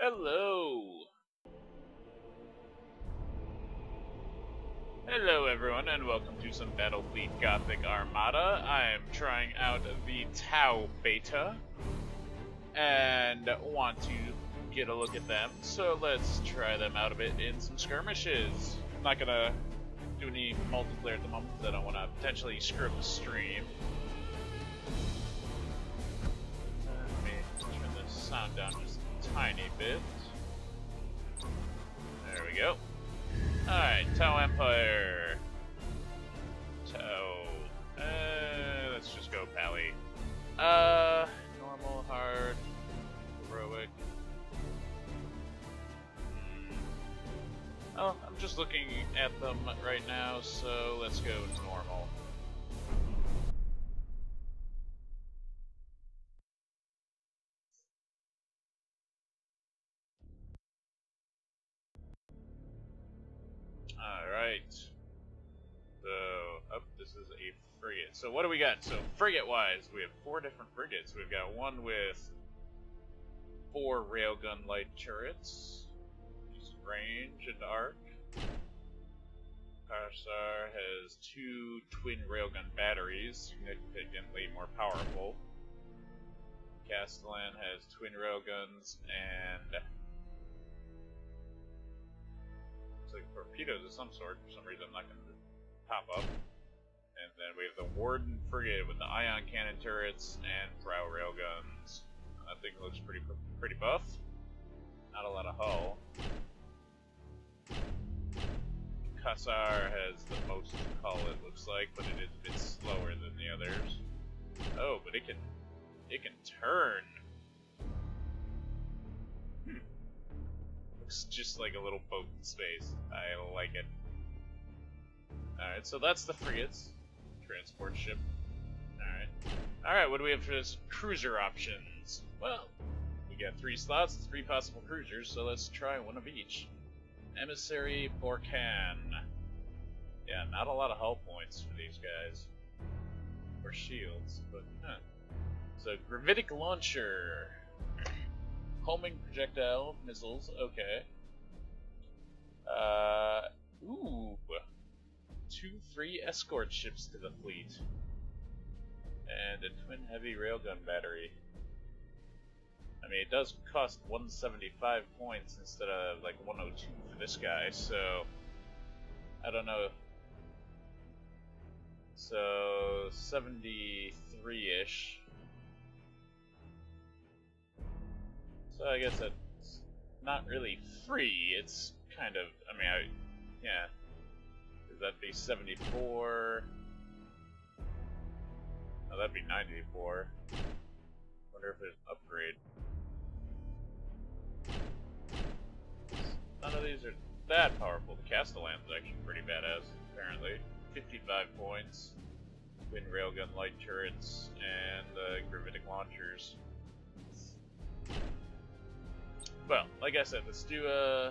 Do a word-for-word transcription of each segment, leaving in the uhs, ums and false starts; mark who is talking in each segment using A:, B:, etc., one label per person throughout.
A: Hello! Hello everyone, and welcome to some Battlefleet Gothic Armada. I am trying out the Tau beta, and want to get a look at them, so let's try them out a bit in some skirmishes. I'm not gonna do any multiplayer at the moment, because I don't want to potentially screw up the stream. Let me turn the sound down just a tiny bit. There we go. Alright, Tau Empire. Tau. Uh, let's just go Pally. Uh, normal, hard, heroic. Hmm. Oh, I'm just looking at them right now, so let's go normal. Alright. So, oh, this is a frigate. So what do we got? So, frigate-wise, we have four different frigates. We've got one with four railgun light turrets, decent range and arc. Karsar has two twin railgun batteries, significantly more powerful. Castellan has twin railguns and like torpedoes of some sort. For some reason, I'm not going to pop up. And then we have the Warden frigate with the ion cannon turrets and prow railguns. That thing looks pretty pretty buff. Not a lot of hull. Kassar has the most hull, it looks like, but it is a bit slower than the others. Oh, but it can it can turn. Looks just like a little boat in space. I like it. Alright, so that's the frigates. Transport ship. Alright. Alright, what do we have for this cruiser options? Well, we got three slots, three possible cruisers, so let's try one of each. Emissary Borcan. Yeah, not a lot of hull points for these guys. Or shields, but huh. So, Gravitic Launcher. Homing projectile missiles, okay. Uh, ooh. Two free escort ships to the fleet. And a twin heavy railgun battery. I mean, it does cost one hundred seventy-five points instead of like one hundred two for this guy, so I don't know. So, seventy-three-ish. So I guess that's not really free, it's kind of, I mean, I, yeah, because that'd be seventy-four, oh, that'd be ninety-four, wonder if there's an upgrade. None of these are that powerful. The Castellan's actually pretty badass, apparently. fifty-five points, twin railgun light turrets, and uh, gravitic launchers. Well, like I said, let's do a...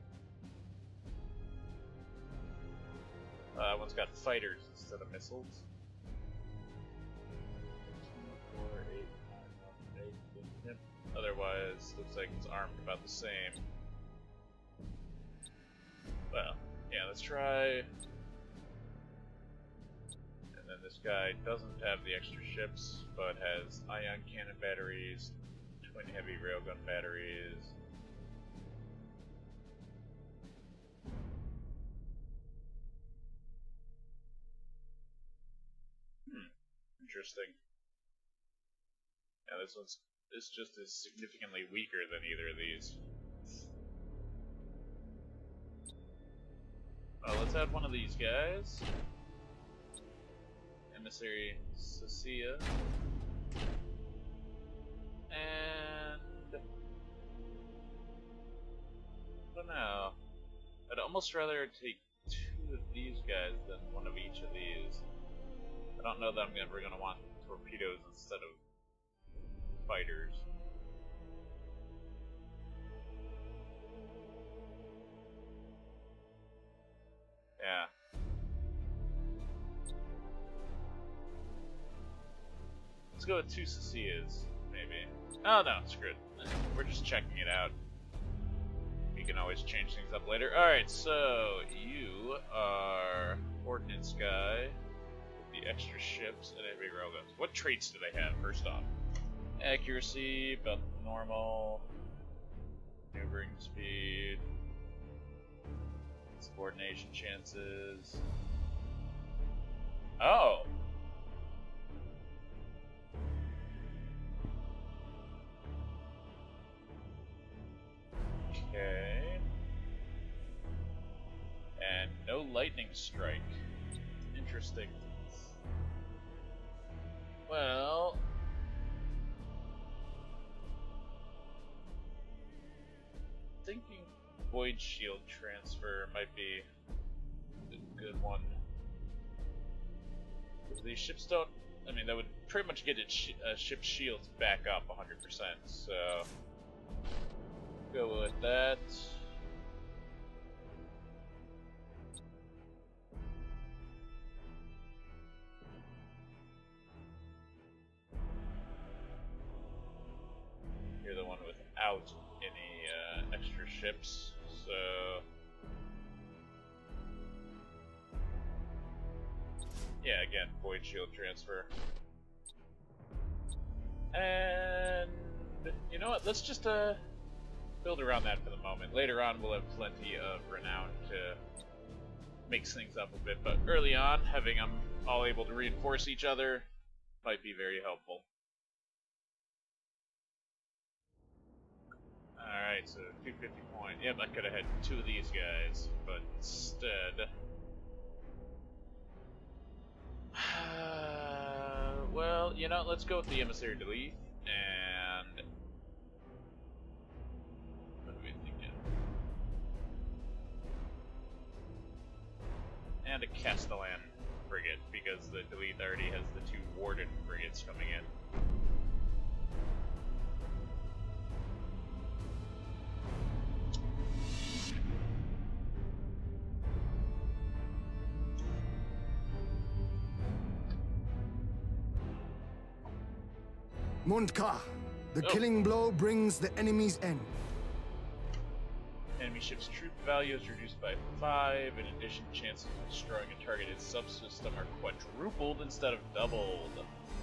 A: Uh, one's got fighters instead of missiles. Two, four, eight, nine, eight, yep. Otherwise, looks like it's armed about the same. Well, yeah, let's try... And then this guy doesn't have the extra ships, but has ion cannon batteries, twin heavy railgun batteries. Hmm. Interesting. Yeah, this one's this just is significantly weaker than either of these. Well, let's add one of these guys. Emissary Cecilia. And I don't know. I'd almost rather take two of these guys than one of each of these. I don't know that I'm ever going to want torpedoes instead of fighters. Yeah. Let's go with two Cecilias, maybe. Oh no, screw it. We're just checking it out. can always change things up later. Alright, so you are ordnance guy with the extra ships and heavy railguns. What traits do they have, first off? Accuracy, about normal. Maneuvering speed. Subordination chances. Oh! Okay. And no lightning strike. Interesting. Well... thinking Void Shield transfer might be a good one. These ships don't... I mean, that would pretty much get its sh uh, ship's shields back up one hundred percent, so... go with that. You're the one without any uh, extra ships, so... yeah, again, Void Shield transfer. And... you know what, let's just uh, build around that for the moment. Later on we'll have plenty of renown to mix things up a bit, but early on, having them all able to reinforce each other might be very helpful. Alright, so two fifty point. Yep, I could have had two of these guys, but instead... well, you know, let's go with the Emissary Delete, and... what are we thinking? And a Castellan frigate, because the Delete already has the two Warden frigates coming in.
B: Montka, the
A: oh.
B: killing blow brings the enemy's end.
A: Enemy ship's troop value is reduced by five. In addition, chances of destroying a targeted subsystem are quadrupled instead of doubled.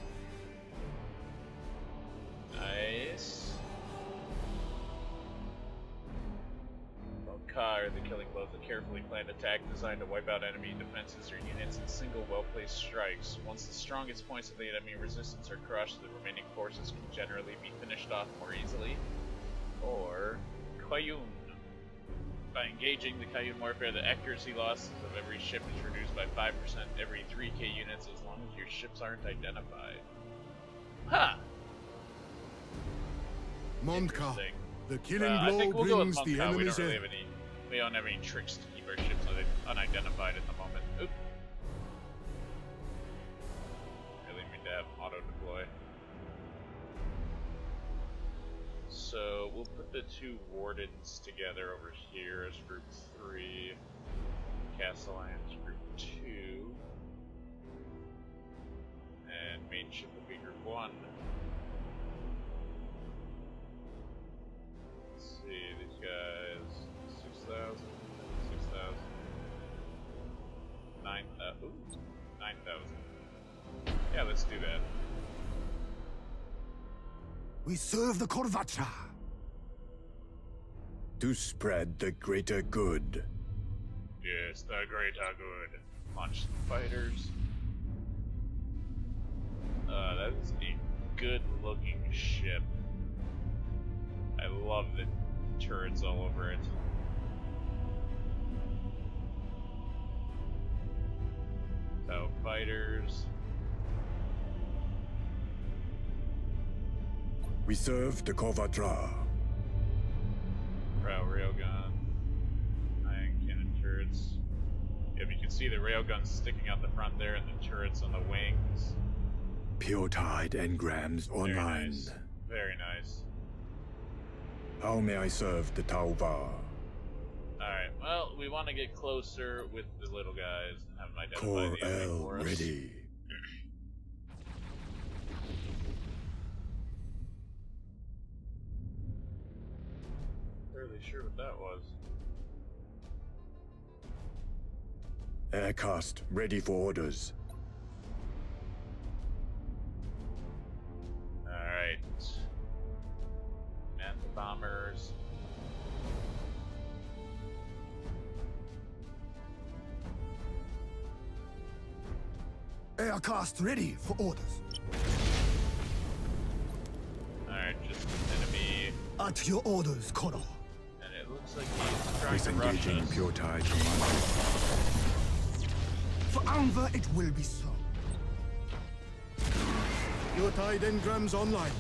A: Nice. Montka, or the killing blow, is a carefully planned attack designed to wipe out enemy defenses or units in single well-placed strikes. Once the strongest points of the enemy resistance are crushed, the remaining forces can generally be finished off more easily. Or Qayyum. By engaging the Qayyum warfare, the accuracy losses of every ship is reduced by five percent every three K units as long as your ships aren't identified. Huh!
B: Montka, the killing
A: uh,
B: blow
A: I think we'll go with
B: brings the
A: Montka. We
B: enemy's
A: don't really
B: end.
A: have any, we don't have any tricks to keep our ships unidentified at the moment. Oop. Really need to have auto-deploy. So we'll put the two Wardens together over here as group three. Castellan's group two. And main ship will be group one. Let's see, these guys. six thousand, six thousand. nine thousand. Ooh, nine thousand. Yeah, let's do that.
B: We serve the Korvatra
C: to spread the greater good.
A: Yes, the greater good. Launch some fighters. Uh, that is a good-looking ship. I love the turrets all over it. So, fighters.
C: We serve the Korvatra.
A: Prow railgun. Iron cannon turrets. Yep, you can see the railguns sticking out the front there and the turrets on the wings.
C: Pure Tide engrams
A: Very
C: online.
A: nice. Very nice.
C: How may I serve the Tauva?
A: Alright, well, we want to get closer with the little guys and have them identify
C: Core
A: the enemy
C: L
A: for us.
C: ready.
A: Where entirely sure what that was.
C: Aircast ready for orders.
A: Alright. Man the bombers.
B: Aircast ready for orders.
A: Alright, just an enemy.
B: At your orders, Koro.
A: And it looks like he's trying to rush
C: Disengaging
A: us.
C: pure tide command.
B: For Anva, it will be so.
C: Pure tide engrams online.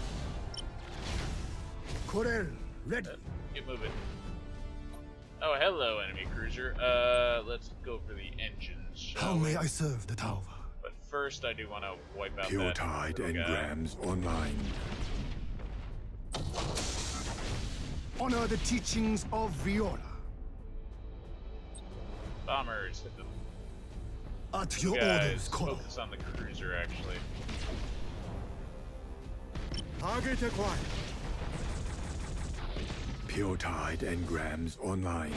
B: Corel, ready.
A: Uh, Get moving. Oh, hello, enemy cruiser. Uh, let's go for the engines, shall
B: How
A: we?
B: may I serve the Tauva?
A: But first, I do want to wipe out
C: Pure
A: that
C: tide
A: little guy.
C: engrams online.
B: Honor the teachings of Viola.
A: Bombers, hit them.
B: At your
A: Guys,
B: orders, Koro.
A: focus on the cruiser, actually.
C: Target acquired. Pure tide engrams online.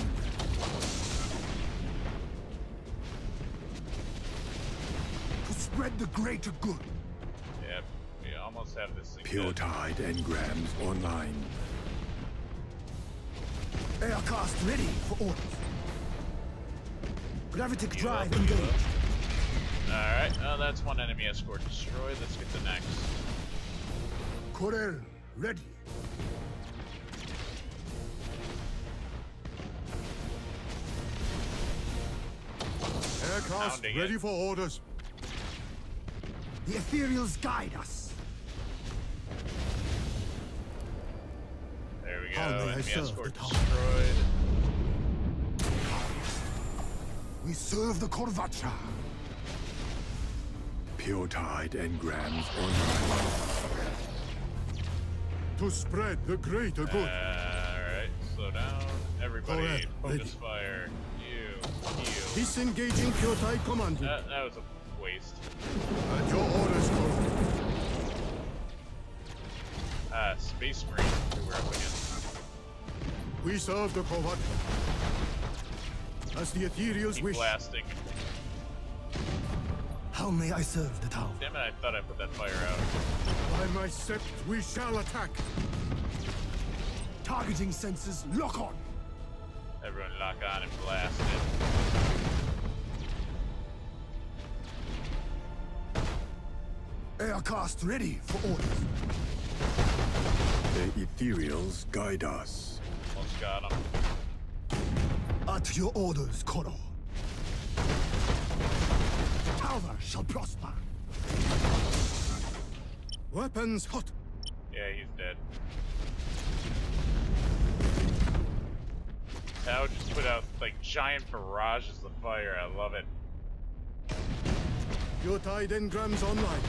B: To spread the greater good.
A: Yep, we almost have this thing
C: Pure
A: good.
C: tide engrams online.
B: Aircast ready for orders. Gravitic
A: Heal
B: drive
A: up, heal
B: engaged.
A: up. Alright, oh, that's one enemy escort destroyed. Let's get the next.
B: Corel, ready.
C: Aircast
A: Pounding
C: ready
A: it.
C: for orders.
B: The ethereals guide us.
A: There we go,
B: How may I
A: enemy
B: serve
A: escort
B: the tower?
A: destroyed.
B: We serve the Korvatra.
C: Pure tide engrams online. To spread the greater good.
A: Alright, slow down. Everybody,
C: Correct,
A: focus
C: ready.
A: fire. You, heal.
C: Disengaging pure tide command.
A: That, that was a waste.
C: At your orders, Koro.
A: Ah, Space Marine, who we're up against.
C: We serve the Korvatra. As the ethereals
A: Keep
C: wish.
A: blasting.
B: How may I serve the Tauva?
A: Damn it, I thought I put that fire out.
C: By my sept, we shall attack.
B: Targeting sensors, lock on.
A: Everyone lock on and blast it.
B: Aircast ready for orders.
C: The ethereals guide us.
A: Almost got him.
B: At your orders, Koro. The Tauva shall prosper.
C: Weapons hot.
A: Yeah, he's dead. Tao just put out like giant barrages of fire. I love it.
C: Pure tide engrams online.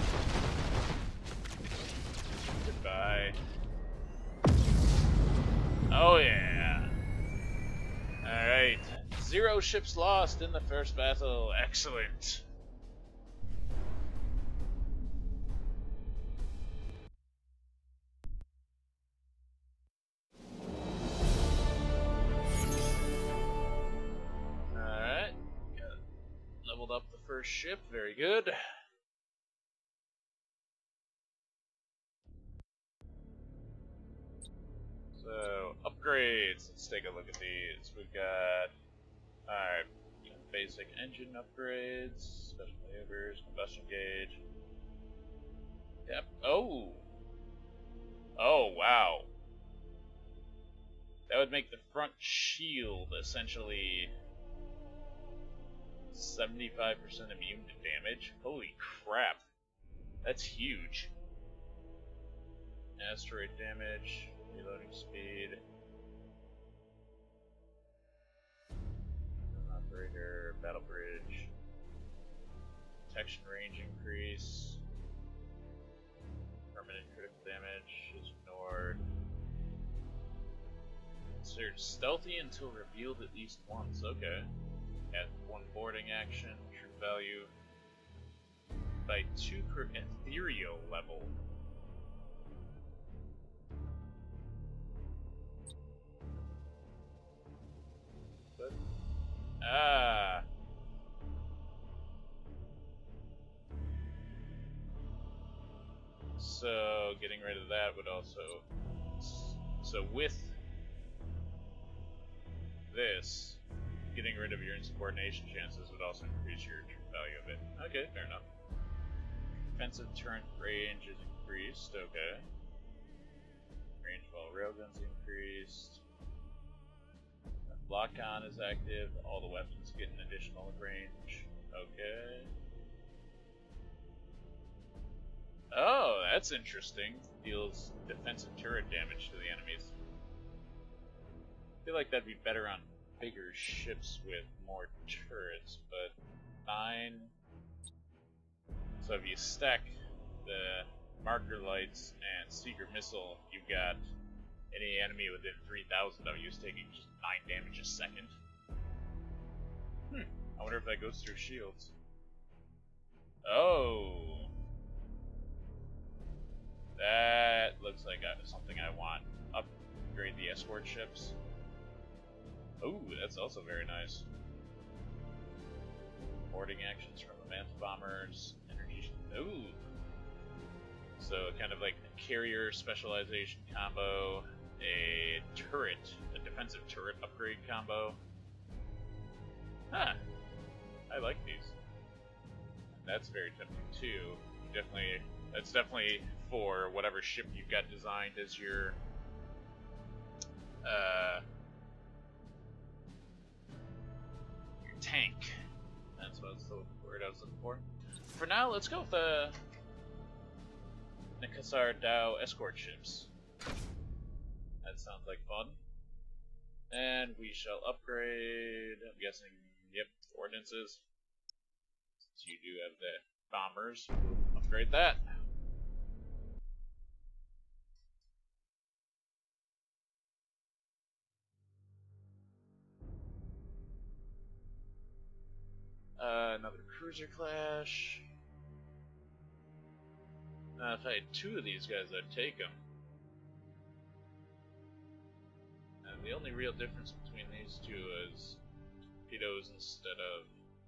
A: Goodbye. Oh yeah. Alright. Zero ships lost in the first battle. Excellent. Alright. Leveled up the first ship. Very good. So, upgrades. Let's take a look at these. We've got, alright, basic engine upgrades, special maneuvers, combustion gauge. Yep. Oh! Oh, wow. That would make the front shield essentially seventy-five percent immune to damage. Holy crap. That's huge. Asteroid damage. Reloading speed. Operator, battle bridge. Protection range increase. Permanent critical damage is ignored. Considered stealthy until revealed at least once. Okay. At one boarding action, true value. By two per ethereal level. getting rid of that would also... So with this, getting rid of your insubordination chances would also increase your value of it. Okay, fair enough. Defensive turret range is increased, okay. Range of all railguns increased. Lock-on is active, all the weapons get an additional range. Okay. Oh, that's interesting. Deals defensive turret damage to the enemies. I feel like that'd be better on bigger ships with more turrets, but nine. So if you stack the marker lights and secret missile, you've got any enemy within three thousand of you is taking just nine damage a second. Hmm. I wonder if that goes through shields. Oh. That looks like something I want. Upgrade the escort ships. Ooh, that's also very nice. Boarding actions from advanced bombers. Energy. Ooh. So kind of like a carrier specialization combo, a turret, a defensive turret upgrade combo. Huh. I like these. That's very tempting too. Definitely, that's definitely for whatever ship you've got designed as your uh, your tank. That's what the word I was looking for. For now, let's go with the Nikasar Dao escort ships. That sounds like fun. And we shall upgrade, I'm guessing, yep, ordnances. Since you do have the bombers, we'll upgrade that. Uh, another cruiser clash. Uh, if I had two of these guys, I'd take them. And the only real difference between these two is torpedoes instead of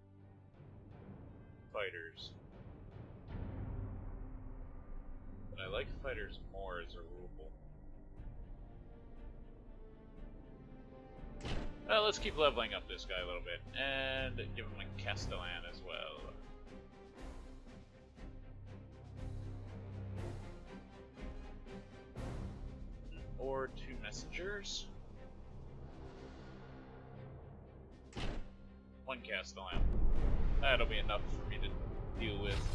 A: fighters. But I like fighters more as a rule. Uh, let's keep leveling up this guy a little bit, and give him a Castellan as well. Or two messengers. One Castellan. That'll be enough for me to deal with.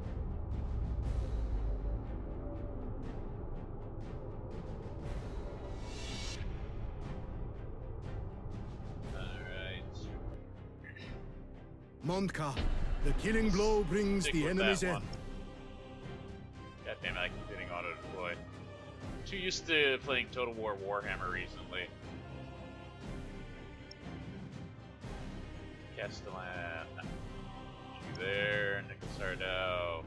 B: Mondka, the killing blow brings
A: Stick
B: the
A: with
B: enemy's
A: that
B: end.
A: one. God damn it, I keep hitting auto deploy. Too used to playing Total War Warhammer recently. Castellan. You there, Nikasar Dao.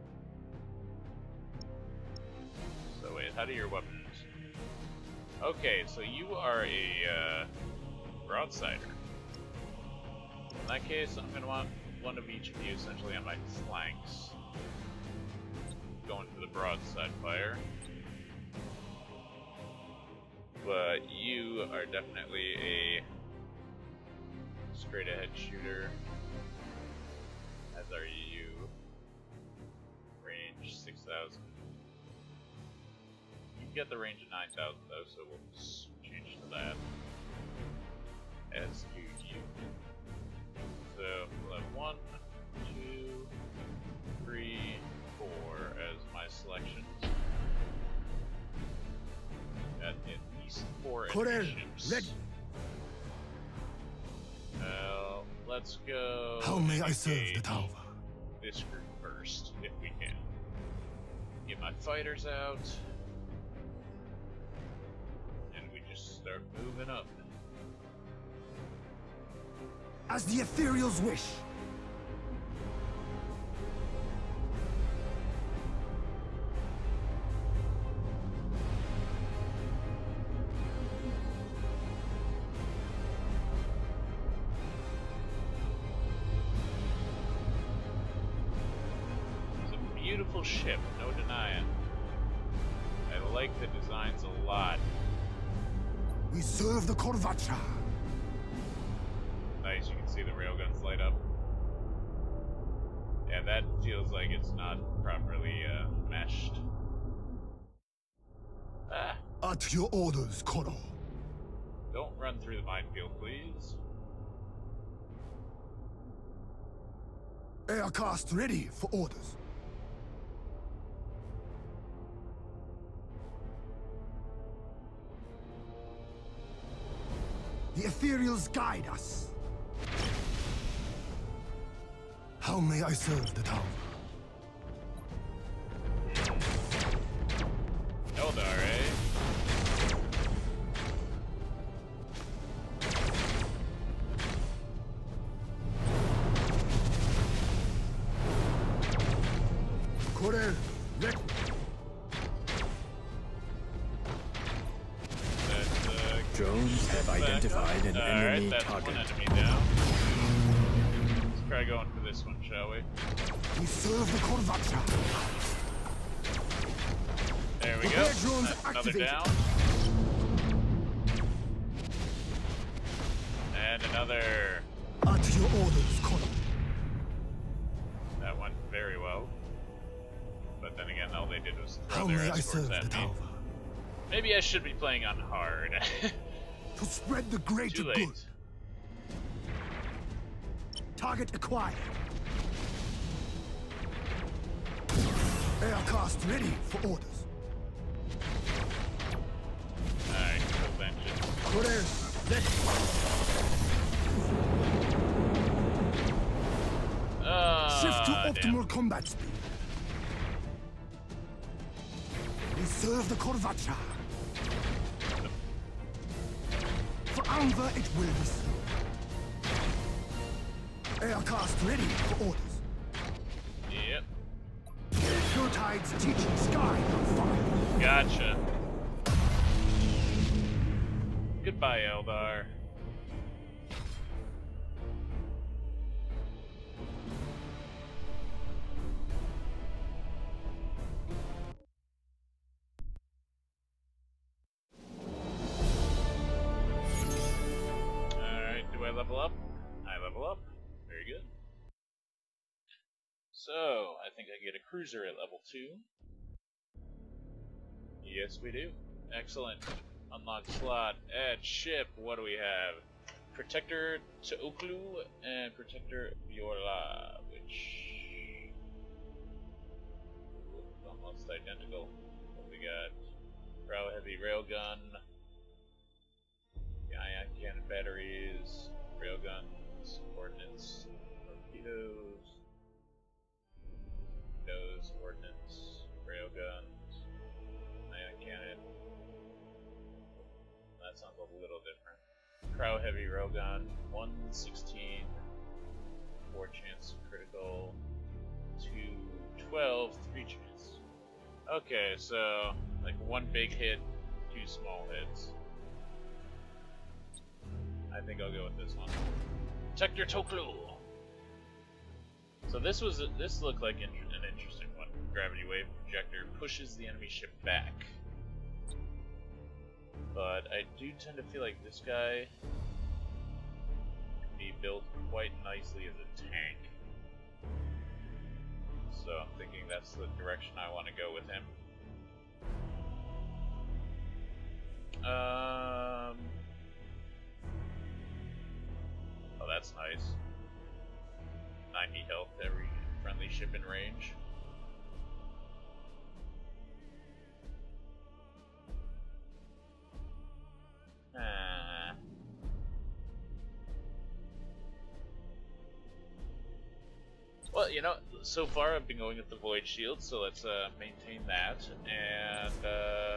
A: So wait, how do your weapons? Okay, so you are a uh, broadsider. In that case, I'm gonna want one of each of you essentially on my flanks. Going for the broadside fire. But you are definitely a straight ahead shooter. As are you. Range six thousand. You get the range of nine thousand though, so we'll just change to that. As do you. So we'll have one, two, three, four as my selections. Got at least four enemy ships.
B: Ready.
A: Well, let's go.
B: How may I serve the tower?
A: This group first, if we can. Get my fighters out. And we just start moving up.
B: As the ethereals wish.
A: It's a beautiful ship, no denying. like the designs a lot.
B: We serve the Korvacha.
A: Nice, you can see the railguns light up. Yeah, that feels like it's not properly uh, meshed. Ah.
B: At your orders, Koro.
A: Don't run through the minefield, please.
B: Aircast ready for orders. The ethereals guide us. How may I serve the town?
A: Eldar, eh?
B: Kore, let
A: That's, uh,
C: Drones have identified an enemy
A: Alright, that's
C: target.
A: one enemy down. Let's try going for this one, shall we?
B: we serve the Korvacha.
A: There we go.
B: Repair drones
A: That's another
B: activated.
A: down. And another.
B: At your orders, Koro.
A: That went very well. But then again, all they did was throw
B: How
A: their
B: may I
A: escorts
B: serve the
A: at me.
B: tower?
A: Maybe I should be playing on hard.
B: To spread the greater
A: Too late.
B: good. Target acquired. Aircast ready for orders.
A: Alright, kill engine.
B: Kore, let
A: Uh,
B: shift to
A: damn.
B: optimal combat speed. We serve the Korvacha. For Anva it will be so. Aircast ready for orders.
A: Yep.
B: Pure tides teaching sky on fire.
A: Gotcha. Goodbye, Eldar. Alright, do I level up? I level up. Very good. So, I think I get a cruiser at level two. Yes, we do. Excellent. Unlock slot. Add ship. What do we have? Protector Teoklu and Protector Viola, which look almost identical. What we got? Prow heavy railgun, ion cannon batteries, railguns, ordnance, torpedoes, those ordnance, railguns, ion cannon. That sounds a little different. Prow heavy railgun, one sixteen, four chance critical, two twelve, three chance. Okay, so like one big hit, two small hits. I think I'll go with this one. Protector Toklu. So this was a, this looked like inter an interesting one. Gravity wave projector pushes the enemy ship back. But I do tend to feel like this guy can be built quite nicely as a tank. So I'm thinking that's the direction I want to go with him. Um. Oh, that's nice. ninety health to every friendly ship in range. Ah. Well, you know, so far I've been going with the Void Shield, so let's uh, maintain that, and uh,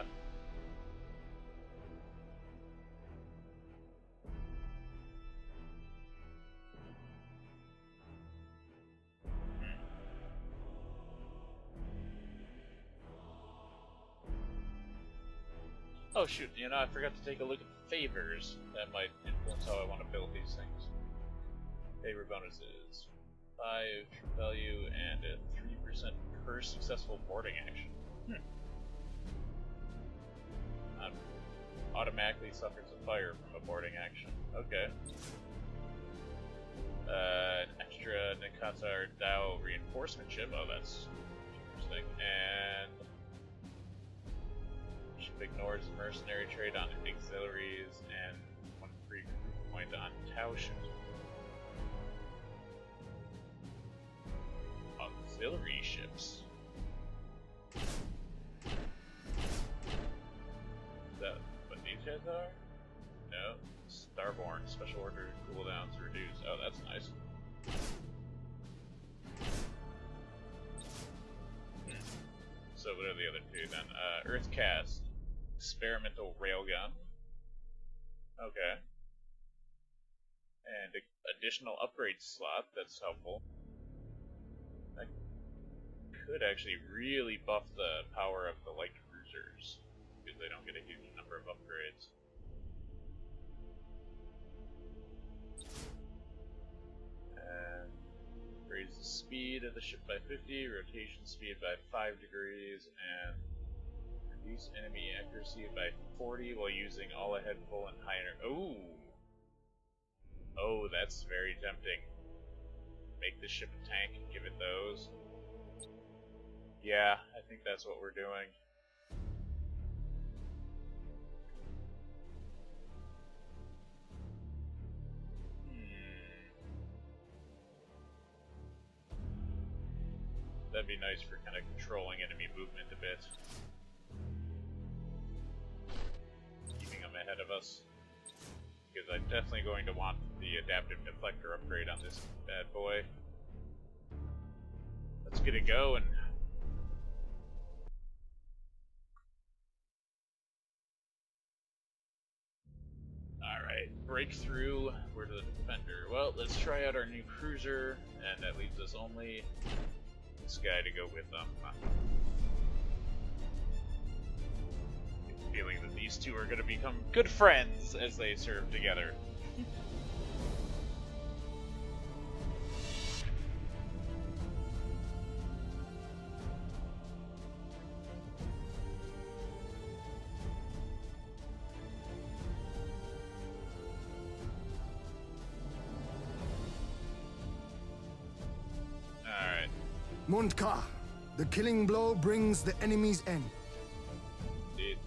A: oh shoot, you know, I forgot to take a look at favors. That might influence how I want to build these things. Favor bonuses. five true value and a three percent per successful boarding action. Hmm. Um, automatically suffers a fire from a boarding action. Okay. Uh, an extra Nikatar Dao reinforcement ship. Oh, that's interesting. And ship ignores mercenary trade on auxiliaries and one free point on Tau ship. Auxiliary ships. Is that what these guys are? No. Starborn, special order cooldowns reduced. Oh, that's nice. So what are the other two then? Uh, Earthcast, experimental railgun. Okay. And a additional upgrade slot, that's helpful. That could actually really buff the power of the light cruisers, because they don't get a huge number of upgrades. And raise the speed of the ship by fifty, rotation speed by five degrees, and reduce enemy accuracy by forty while using all ahead, full, and higher. Oh! Oh, that's very tempting. Make the ship a tank and give it those. Yeah, I think that's what we're doing. That'd be nice for kind of controlling enemy movement a bit. Keeping them ahead of us. Because I'm definitely going to want the adaptive deflector upgrade on this bad boy. Let's get it going. Alright, breakthrough. Where's the defender? Well, let's try out our new cruiser, and that leaves us only this guy to go with them. I have a feeling that these two are going to become good friends as they serve together.
B: Mundka, the killing blow brings the enemy's end.
A: Indeed.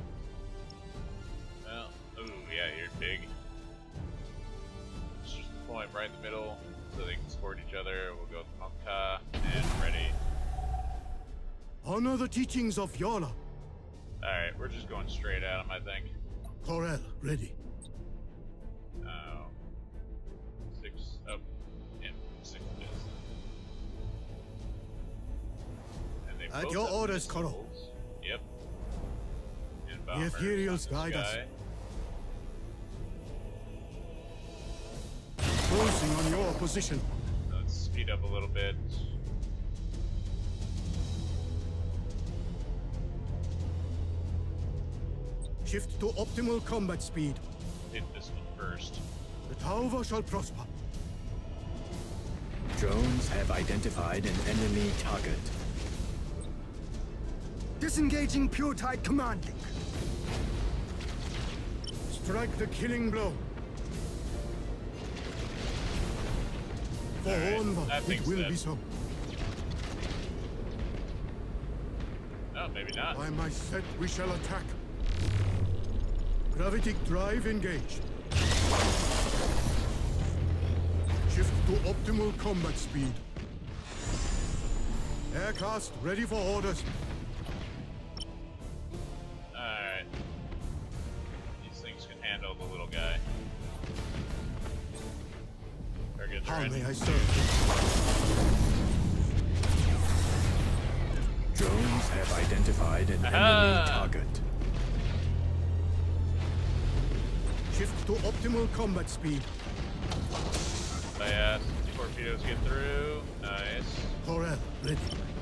A: Well, ooh, yeah, you're big. Let's just deploy him right in the middle so they can support each other. We'll go with Mundka and ready.
B: Honor the teachings of Yola.
A: Alright, we're just going straight at him, I think.
B: Corel, ready.
A: Oh. Six. Oh. Yeah, six it is.
B: At your orders, Koro.
A: Yep.
B: The ethereals guide us. Closing on your position.
A: Let's speed up a little bit.
B: Shift to optimal combat speed.
A: Hit this one first.
B: The Tauva shall prosper.
C: Drones have identified an enemy target.
B: Disengaging Pure Tide command link. Strike the killing blow. For
A: right,
B: Onva, it will
A: dead.
B: be so.
A: Oh, maybe not.
B: By my set, we shall attack. Gravitic drive engaged. Shift to optimal combat speed. Aircast ready for orders.
A: Alright. These things can handle the little guy. Targets
B: How
A: ready.
B: may I serve?
C: Drones have identified an
A: Aha!
C: enemy target.
B: Shift to optimal combat speed.
A: Fast. Torpedoes get through. Nice.
B: Corel, ready.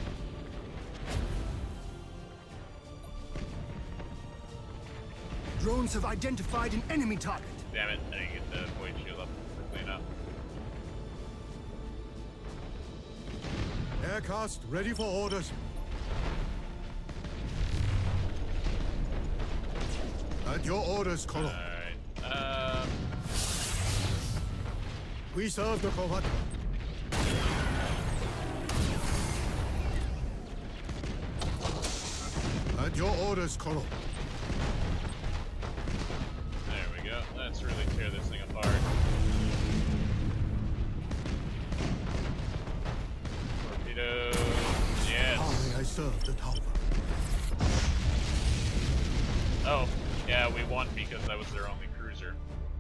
B: Drones have identified an enemy target.
A: Damn it, I didn't get the void shield up quickly enough.
B: Aircast ready for orders. At your orders, Colonel.
A: Alright. Um.
B: We serve the Kovat. At your orders, Colonel.
A: There we go. Let's really tear this thing apart. Torpedoes. Yes.
B: How may I serve the Tauva?
A: Oh, yeah, we won because that was their only cruiser.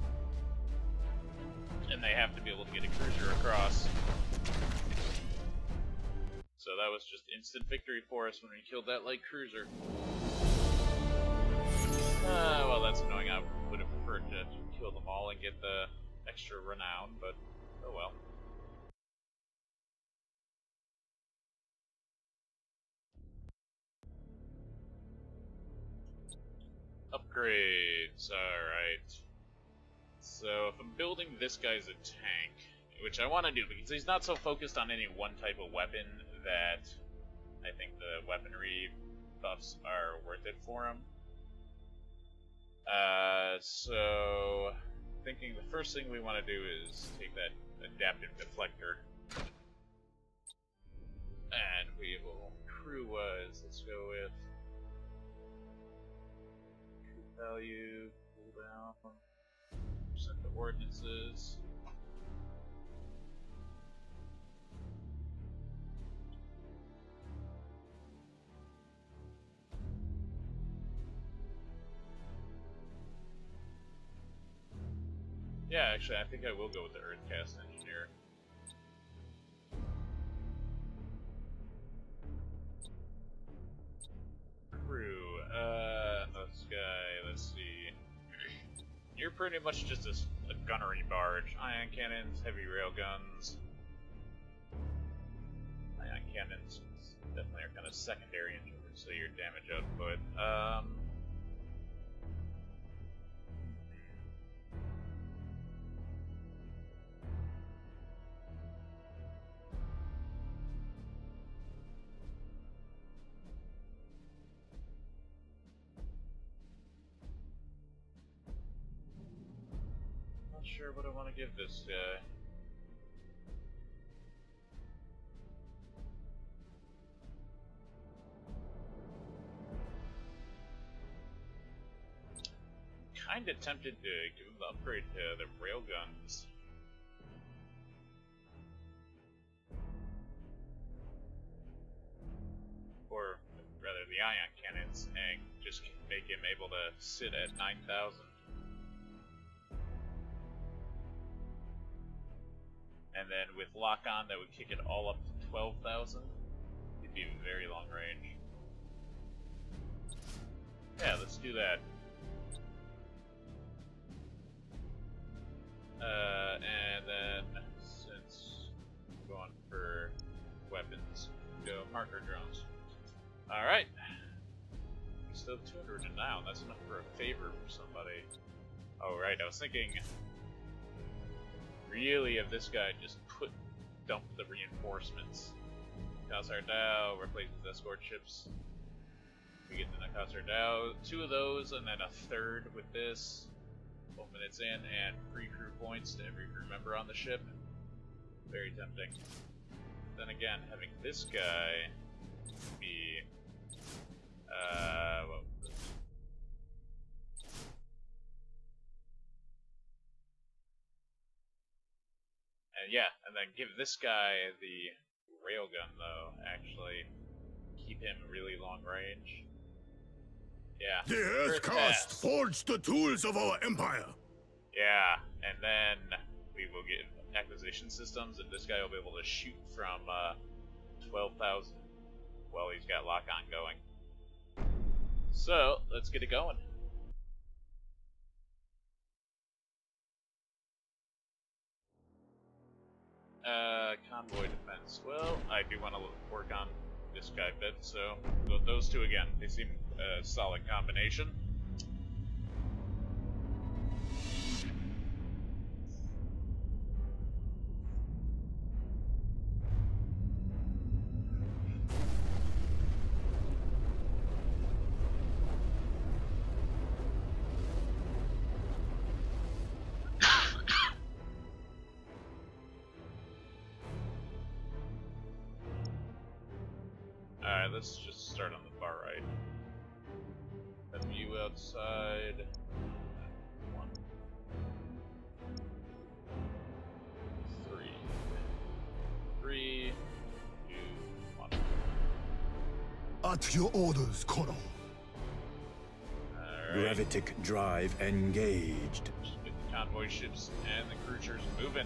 A: And they have to be able to get a cruiser across. So that was just instant victory for us when we killed that light cruiser. Uh, well, that's annoying. I would have preferred to kill them all and get the extra renown, but oh well. Upgrades, alright. So, if I'm building this guy as a tank, which I want to do because he's not so focused on any one type of weapon that I think the weaponry buffs are worth it for him. Uh, so, thinking the first thing we want to do is take that adaptive deflector. And we will, crew-wise, let's go with value, cooldown, percent the ordinances. Yeah, actually, I think I will go with the Earthcast Engineer. Crew, uh, this guy, let's see. You're pretty much just a, a gunnery barge. Ion cannons, heavy railguns. Ion cannons definitely are kind of secondary in terms of your damage output. Um, Sure what I want to give this guy. Kinda tempted to give him the upgrade to the railguns. Or rather the ion cannons, and just make him able to sit at nine thousand. And then with lock-on, that would kick it all up to twelve thousand. It'd be very long range. Yeah, let's do that. Uh, and then, since we're going for weapons, go marker drones. Alright. We still have two hundred now. That's enough for a favor for somebody. Oh, right, I was thinking... really of this guy just put dump the reinforcements. Khazar Dao replaces escort ships. We get the Khazar Dao, two of those, and then a third with this. twelve minutes in, and free crew points to every crew member on the ship. Very tempting. Then again, having this guy be uh well, And yeah, and then give this guy the railgun, though, actually. Keep him really long range. Yeah.
B: The Earthcast forged the tools of our empire.
A: Yeah, and then we will get acquisition systems, and this guy will be able to shoot from uh, twelve thousand while he's got lock-on going. So, let's get it going. Uh, convoy defense. Well, I do want to work on this guy a bit, so those two again. They seem a solid combination. let's just start on the far right. A view outside. One. Three. Three. Two. One.
B: At your orders, Koro.
A: Alright.
C: Gravitic drive engaged.
A: Just get the convoy ships and the cruisers moving.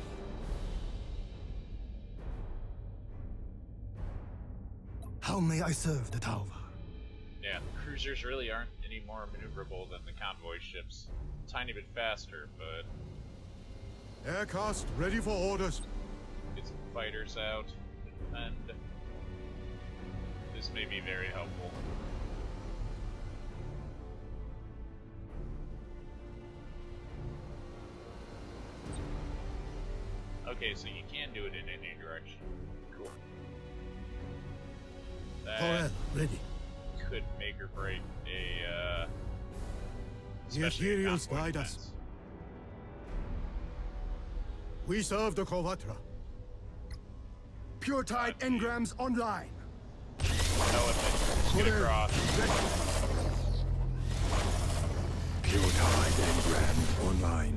B: How may I serve the Tauva?
A: Yeah, the cruisers really aren't any more maneuverable than the convoy ships. A tiny bit faster, but
B: Aircast ready for orders.
A: get some fighters out, and this may be very helpful. Okay, so you can do it in any direction. Cool. That
B: Corel, ready.
A: could make or break a, uh...
B: The
A: especially a
B: Ethereals
A: convoy
B: guide us.
A: defense.
B: We serve the Kovatra. Pure Tide engrams online.
A: No, if I get
B: Corel,
A: across.
B: ready.
C: Pure tide engram online.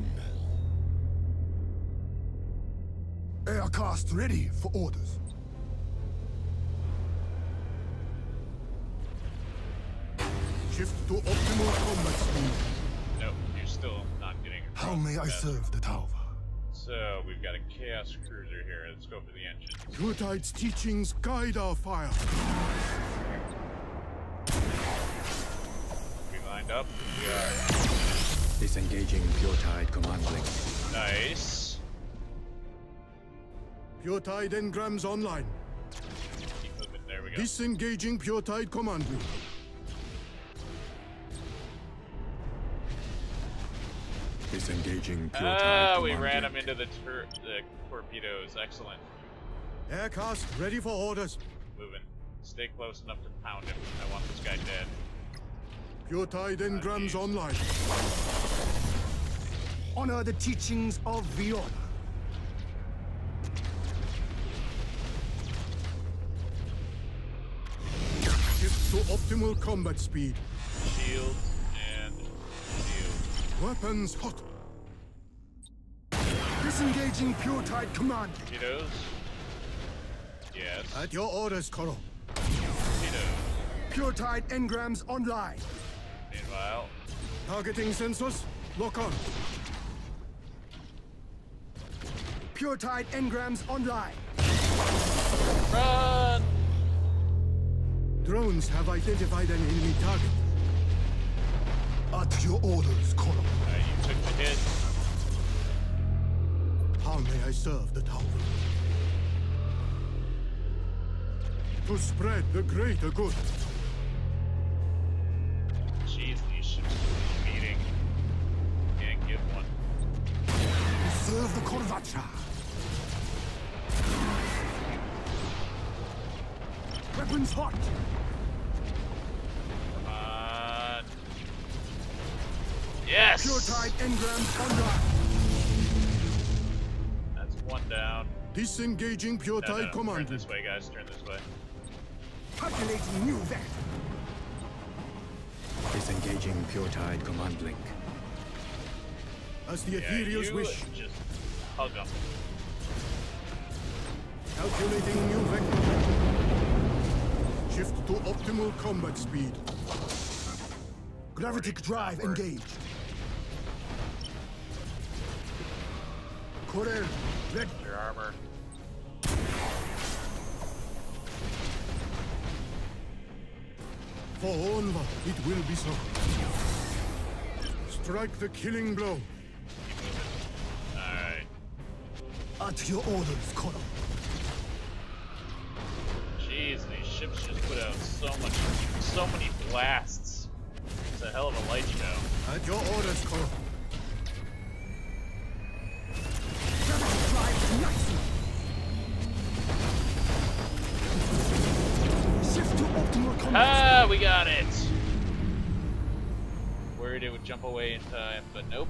B: Aircast ready for orders. Shift to optimal combat speed.
A: No, you're still not getting across.
B: How may I
A: fast.
B: serve the Tauva?
A: So, we've got a Chaos Cruiser here. Let's go for the engine.
B: Pure Tide's teachings guide our fire.
A: We lined up. We are.
C: Disengaging pure tide command link.
A: Nice.
B: Pure Tide engrams online.
A: Keep moving. There we go.
B: Disengaging Pure Tide command wheel.
C: Disengaging pure tide
A: Ah, we
C: command
A: ran
C: link.
A: him into the, tur the torpedoes. Excellent.
B: Aircast ready for orders.
A: Moving. Stay close enough to pound him. I want this guy dead.
B: Pure Tide engrams
A: geez.
B: online. Honor the teachings of Viola. Shift to optimal combat speed.
A: Shield and shield.
B: Weapons hot. Disengaging Pure Tide command.
A: Torpedoes. Yes.
B: At your orders, Koro.
A: Torpedoes.
B: Pure Tide engrams online.
A: Meanwhile,
B: Targeting sensors, lock on. Pure Tide engrams online.
A: run!
B: Drones have identified an enemy target. At your orders, Koro.
A: Alright, you took the hit.
B: How may I serve the Tauva? To spread the greater good.
A: Jeez, these ships are meeting. Can't give one.
B: To serve the Korvatra. Weapons hot.
A: Come on. Yes!
B: Pure Tide engrams online.
A: That's one down.
B: Disengaging Pure
A: No,
B: Tide
A: no, no. Turn
B: command.
A: this way, guys. Turn this way.
B: Calculating new vector.
C: Disengaging pure tide command link.
B: As the
A: Yeah,
B: Ethereals
A: you
B: wish.
A: just hug them.
B: Calculating new vector. Shift to optimal combat speed. Gravitic drive
A: Forward.
B: engaged. Corel, ready.
A: Your armor.
B: For Onva, it will be so. Strike the killing blow.
A: Alright.
B: At your orders, Koro.
A: Jeez, these ships just put out so much, so many blasts. It's a hell of a light show.
B: At your orders, Koro. Gravitic drive nicely. Shift to optimal combat.
A: Ah, we got it! Worried it would jump away in time, but nope.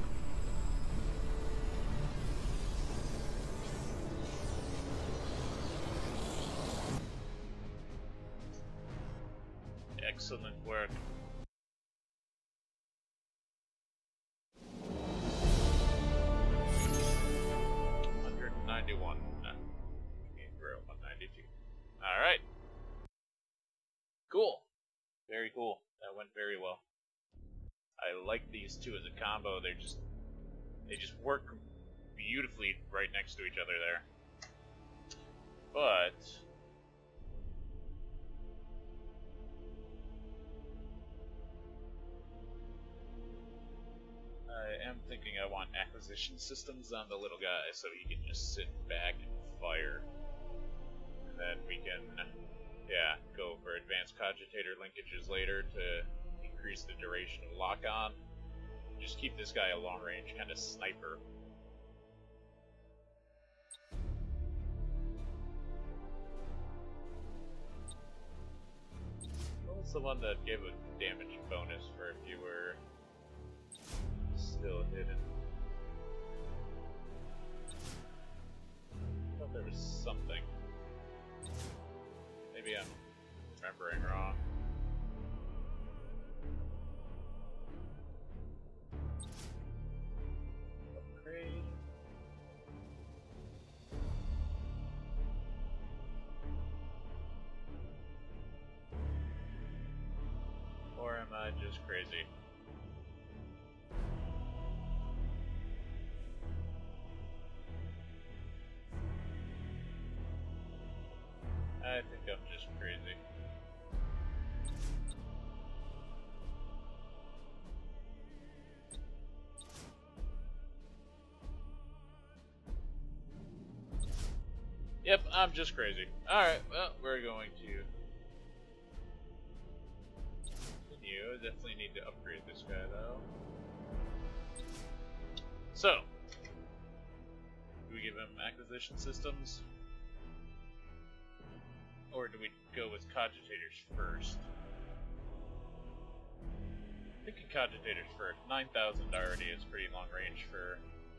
A: Excellent work. one ninety-one. one ninety-two. Alright. Cool. Very cool. That went very well. I like these two as a combo. They're just they just work beautifully right next to each other there. But I am thinking I want acquisition systems on the little guy so he can just sit back and fire. And then we can, yeah, go for advanced cogitator linkages later to increase the duration of lock-on. Just keep this guy a long-range kind of sniper. What was the one that gave a damage bonus for if you were still hidden? I thought there was something. Maybe I'm remembering wrong. Upgrade. Or am I just crazy? I think I'm just crazy. Yep, I'm just crazy. Alright, well, we're going to continue. I definitely need to upgrade this guy, though. So, do we give him acquisition systems? Or do we go with cogitators first? I think cogitators first. nine thousand already is pretty long range for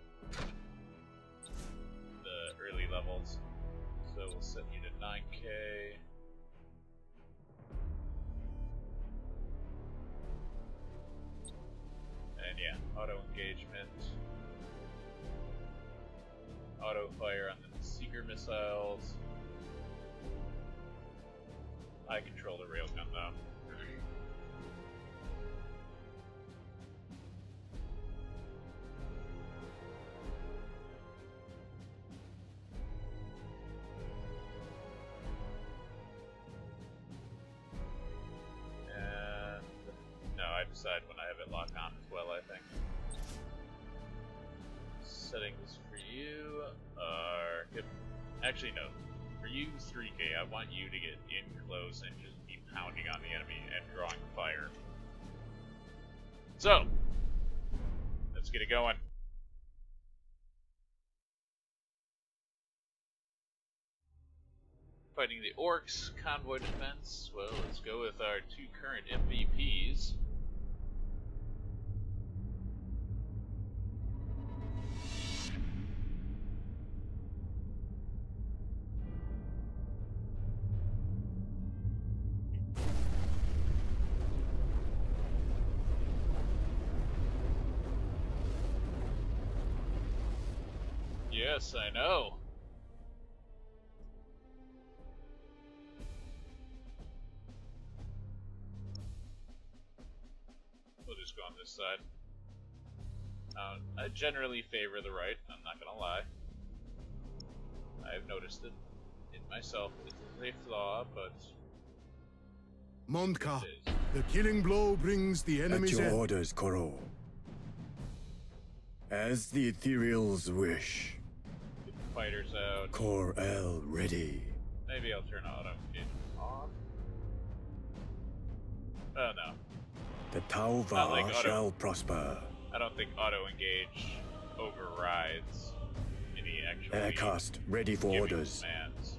A: the early levels. So we'll set you to nine K. And yeah, auto engagement. Auto fire on the Seeker missiles. I control the railgun though. And no, I decide when I have it locked on as well, I think. Settings for you are yep. Actually no. For you, three K, I want you to get in close and just be pounding on the enemy and drawing fire. So, let's get it going. Fighting the orcs, convoy defense. Well, let's go with our two current M V Ps. Yes, I know. We'll just go on this side. Uh, I generally favor the right, I'm not gonna lie. I've noticed it in myself. This is a flaw, but...
B: Mondka, the killing blow brings the enemy's
C: At your
B: end.
C: orders, Koro. As the ethereals wish.
A: Get the fighters out.
C: Kor-El ready.
A: Maybe I'll turn auto engagement on. Oh no.
C: The
A: Not
C: Tauva
A: like auto-
C: shall prosper.
A: I don't think auto engage overrides any actual
C: Aircast ready for
A: giving
C: orders.
A: commands.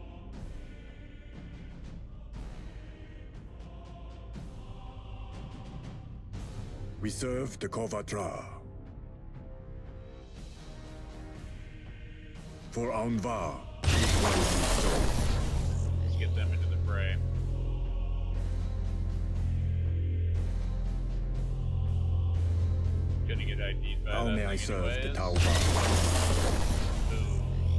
C: We serve the Kovatra. For Anvar.
A: Let's get them into the fray. gonna get I D'd by
C: How
A: that
C: may I
A: thing
C: serve the
A: anyways.
C: Tauva?
A: Ooh.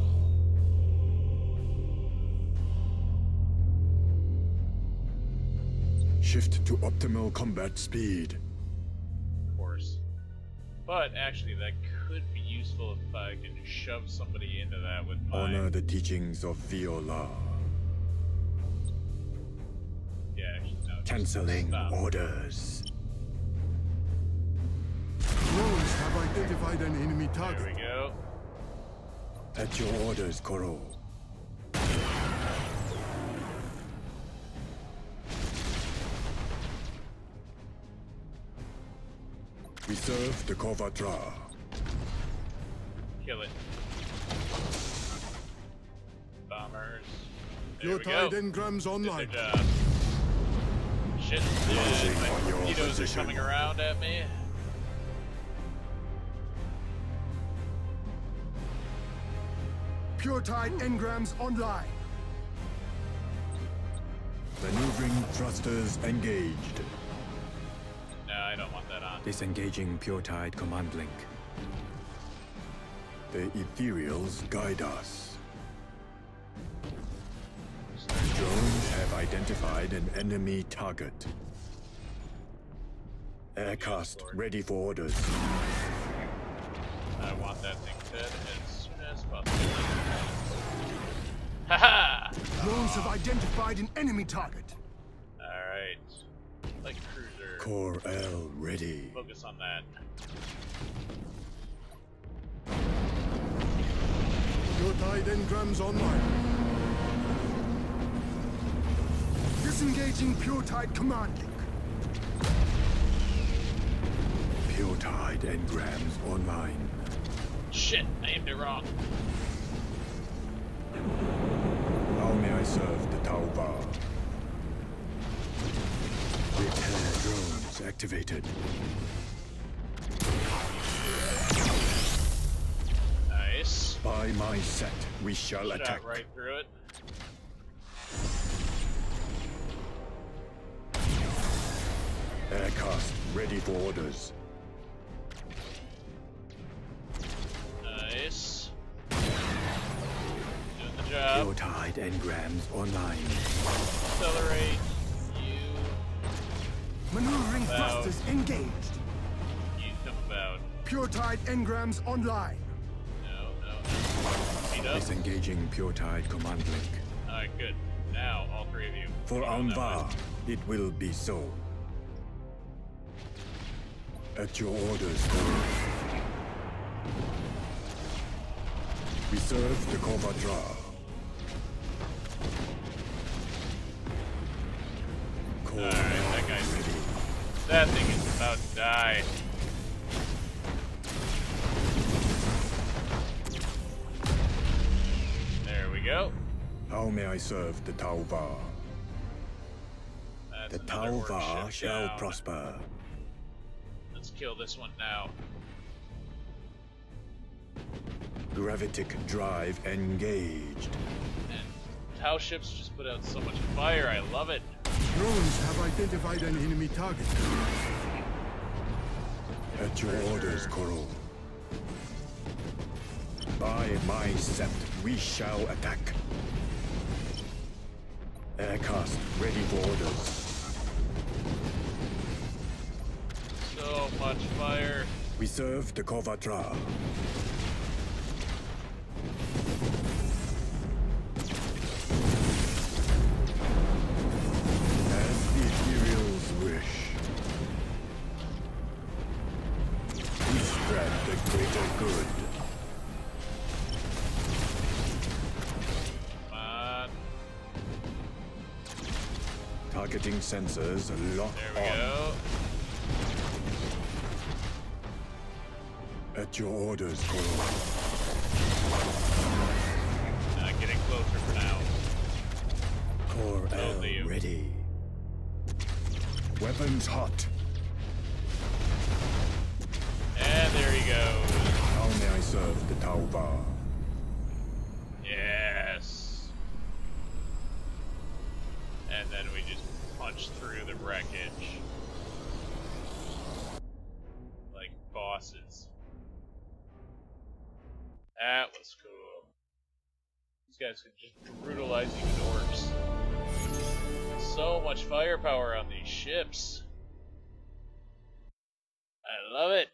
C: Shift to optimal combat speed.
A: Of course. But actually, that could be useful if I can shove somebody into that with my...
C: Honor the teachings of Viola.
A: Yeah, actually, no, just
C: Canceling
A: stop.
C: orders.
B: Drones have identified an enemy
A: There
B: target.
A: we go.
C: At your orders, Koro. We serve the Kovatra.
A: Kill it. Bombers. There
B: Pure
A: we go.
B: tide engrams
A: Did
B: online.
A: their job. Shit,
C: Closing
A: dude, my
C: on your
A: mosquitoes are
C: position.
A: coming around at me.
B: Pure tide engrams online.
C: Maneuvering thrusters engaged.
A: No, I don't want that on.
C: Disengaging Pure Tide command link. The ethereals guide us. Drones have identified an enemy target. Aircast ready for orders.
A: I want that thing dead as soon as possible. Haha!
B: Drones have identified an enemy target.
A: Alright. Like cruiser.
C: Core L ready.
A: Focus on that.
B: Pure tide engrams online. Disengaging pure tide command link.
C: Pure Tide engrams online.
A: Shit, I aimed it wrong.
C: How may I serve the Tauva? Repair drones activated.
A: Nice.
C: By my set, we shall
A: Shot
C: attack.
A: right through it.
C: Aircast ready for orders.
A: Nice. Doing the job.
C: Pure Tide engrams online.
A: Accelerate. You.
B: Maneuvering
A: About.
B: thrusters engaged.
A: You come about.
B: Pure tide engrams online.
A: No, no, no. Speed up.
C: Disengaging Pure Tide command link.
A: Alright, good. Now, all three of you.
C: For
A: Go that
C: Anvar,
A: way.
C: it will be so. At your orders, Koro. We serve the Kovatra. Core
A: Alright, that
C: L
A: guy's-
C: ready.
A: That thing is about to die. There we go.
C: How may I serve the Tauva?
A: That's
C: The
A: another
C: Tauva
A: warship
C: shall
A: down.
C: prosper.
A: Let's kill this one now.
C: Gravitic drive engaged.
A: And Tau ships just put out so much fire. I love it.
B: Drones have identified an enemy target.
C: At your orders, Koro. By my sept, we shall attack. Aircast ready for orders.
A: So much fire.
C: We serve the Kovatra. As the ethereals wish. We spread the greater good.
A: Come on.
C: Targeting sensors lock
A: There we
C: on.
A: go.
C: At your orders, Koro.
A: Uh, getting closer for now.
C: Core
A: Oh,
C: L
A: the-
C: ready. Weapons hot.
A: And there he goes.
C: How may I serve the Tauva?
A: Yes. And then we just punch through the wreckage. Like bosses. That was cool. These guys could just brutalize even orcs. So much firepower on these ships. I love it.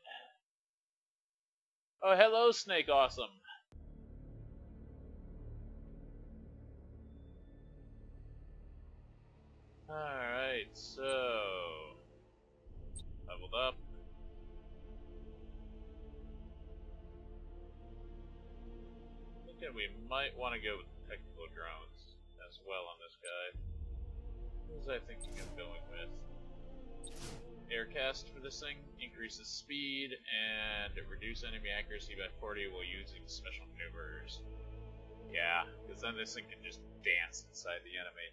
A: Oh, hello, Snake Awesome. Alright, so... leveled up. Thinking we might want to go with technical drones as well on this guy. What was I thinking of going with? Aircast for this thing increases speed and reduce enemy accuracy by forty while using special maneuvers. Yeah, because then this thing can just dance inside the enemy.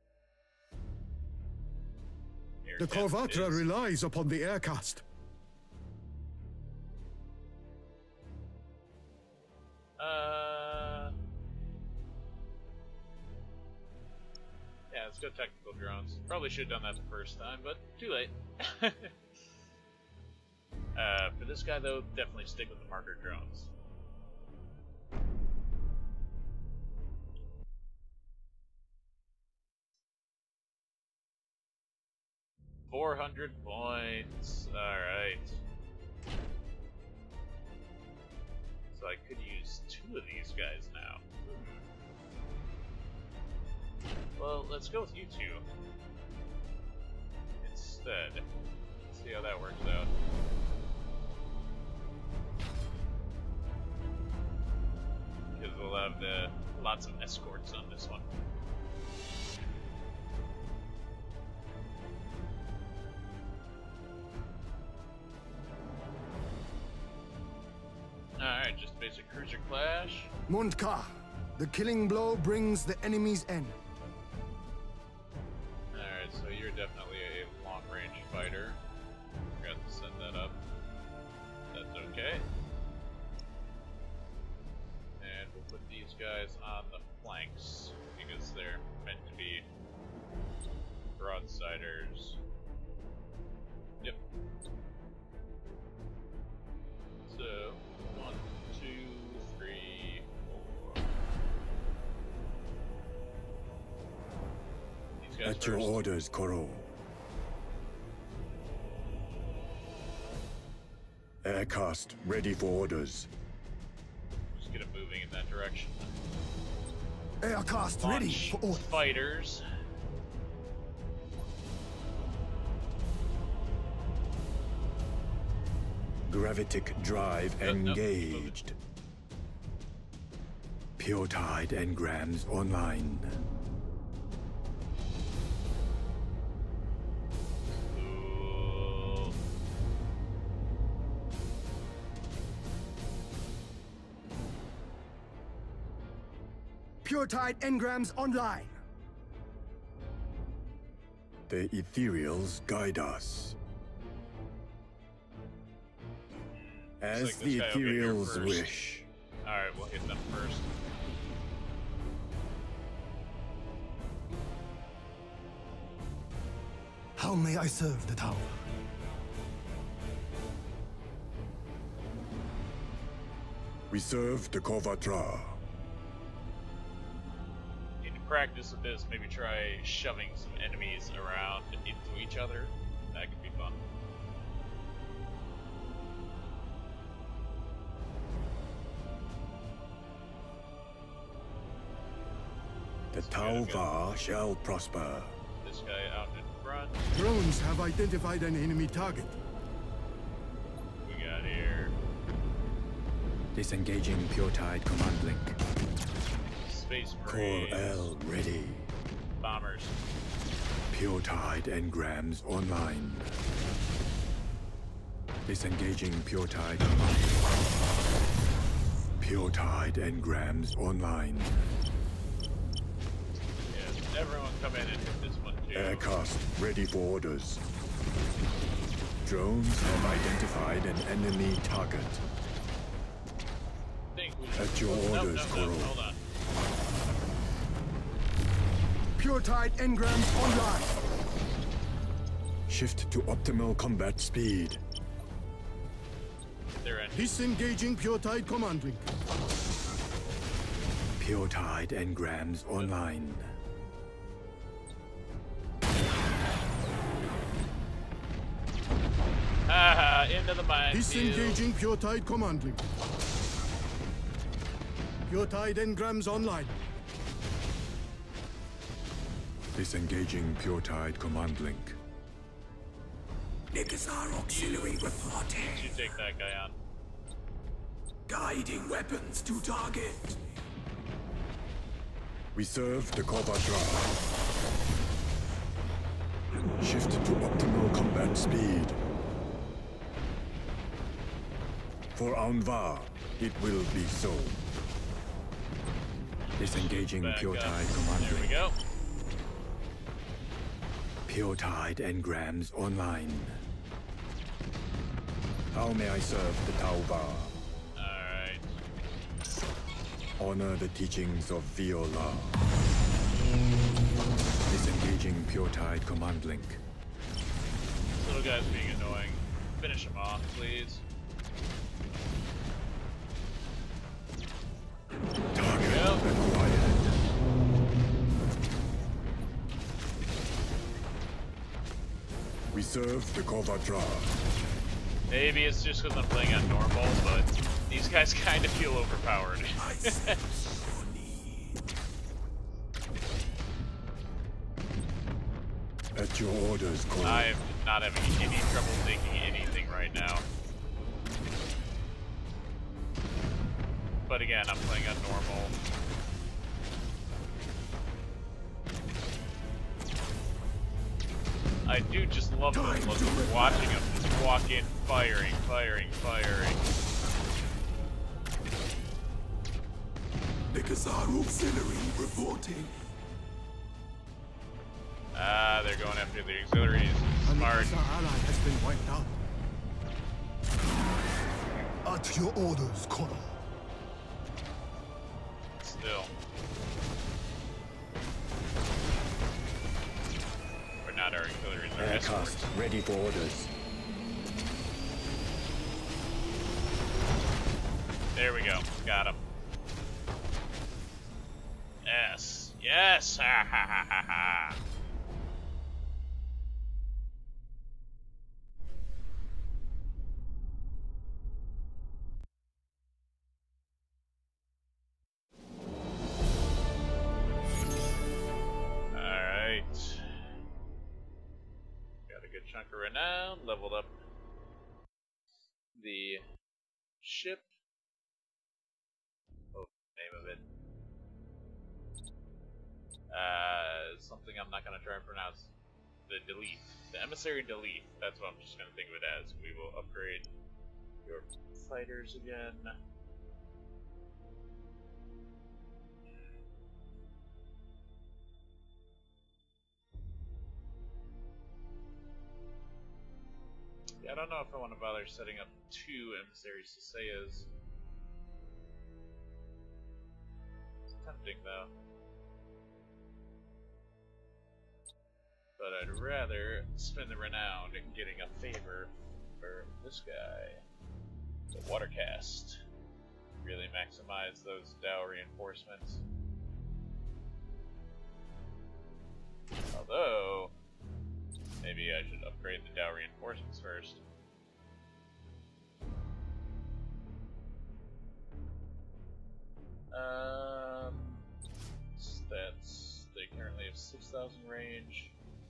B: The Corvatra relies upon the aircast.
A: Uh, yeah, let's go technical drones. Probably should have done that the first time, but too late. uh, for this guy, though, definitely stick with the marker drones. Four hundred points. All right. So I could use two of these guys now. Well, let's go with you two instead. Let's see how that works out. Because we'll have uh, lots of escorts on this one. Alright, just basic cruiser clash.
B: Mundka, the killing blow brings the enemy's end.
A: Alright, so you're definitely a long-range fighter. Forgot to set that up. That's okay. And we'll put these guys on the flanks, because they're meant to be broadsiders. Yep. So, one, two, three, four. These guys
C: At
A: first.
C: your orders, Koro. Aircast ready for orders.
A: Just get it moving in that direction.
B: Aircast ready
A: Launch
B: for order.
A: fighters.
C: Gravitic drive
A: Nope, nope,
C: engaged. Pure Tide engrams online.
A: Cool.
B: Pure Tide engrams online.
C: The ethereals guide us. As
A: like
C: the
A: this guy will get here
C: ethereals
A: first.
C: wish.
A: Alright, we'll hit them first.
B: How may I serve the tower?
C: We serve the Corvatra.
A: In practice of this, maybe try shoving some enemies around into each other. That could be fun.
C: The Tauva shall prosper.
A: This guy out in front.
B: Drones have identified an enemy target.
A: We got here.
C: Disengaging Pure Tide command link.
A: Space
C: Core
A: Marines.
C: L ready.
A: Bombers.
C: Pure Tide engrams online. Disengaging Pure Tide command link. Pure Tide engrams online.
A: Yeah, everyone come in and hit this one too.
C: Aircast ready for orders. Drones have identified an enemy target.
A: Think we
C: At your
A: Nope,
C: orders,
A: nope, nope,
C: Koro.
A: hold on.
B: Pure Tide engrams online.
C: Shift to optimal combat speed.
A: They're in.
B: Disengaging Pure Tide command link.
C: Pure Tide engrams online.
A: Ah, into the mine.
B: Disengaging Pure Tide command link. Pure Tide engrams online.
C: Disengaging Pure Tide command link.
D: Nikazar auxiliary reporting.
A: You take that guy on.
D: Guiding weapons to target.
C: We serve the Kovadra. Shift to optimal combat speed. For Anvar, it will be so. Disengaging
A: Back
C: Pure
A: up.
C: Tide command
A: There we
C: link.
A: go.
C: Pure Tide engrams online. How may I serve the Tauvar?
A: Alright.
C: Honor the teachings of Viola. Disengaging Pure Tide command link.
A: This little guy's being annoying. Finish him off, please.
C: Target
A: Yep.
C: acquired. We serve the Kovadra.
A: Maybe it's just because I'm playing on normal, but these guys kind of feel overpowered.
D: I sense your need.
C: At your orders, Cole.
A: I'm not having any trouble taking anything right now. But again, I'm playing on normal. I do just love the look of watching him just walk in, firing, firing, firing.
D: Nikazar auxiliary reporting.
A: Ah, they're going after the auxiliaries.
B: An
A: Smart.
B: Nikazar ally has been wiped out. At your orders, Connor.
A: Still. We're not our auxiliaries, our escorts.
C: Aircraft ready for orders.
A: There we go. Got him. Yes. Yes! Ha ha ha ha ha. Alright. Got a good chunk of renown. Leveled up the ship. Oh, name of it. Uh, something I'm not going to try and pronounce. The Delete. The Emissary Delete. That's what I'm just going to think of it as. We will upgrade your fighters again. Yeah, I don't know if I want to bother setting up two emissaries to Sayas. It's tempting though. But I'd rather spend the renown in getting a favor for this guy. The Watercast. Really maximize those Dow reinforcements. Although, maybe I should upgrade the Dow reinforcements first. Um, stats. They currently have six thousand range.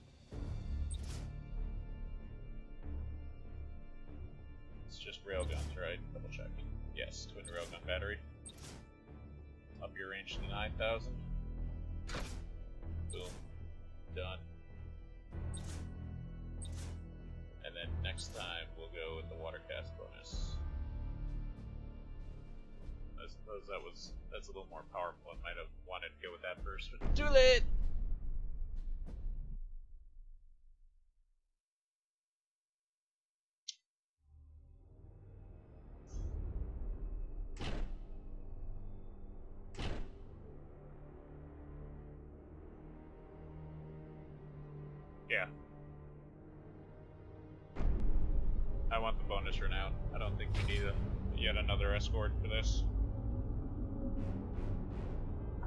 A: It's just railguns, right? Double check. Yes, twin railgun battery. Up your range to nine thousand. Boom. Done. And then next time we'll go with the Watercast bonus. I suppose that was that's a little more powerful. I might have wanted to go with that first, but too late! Yeah. I want the bonus renown. I don't think we need a, yet another escort for this.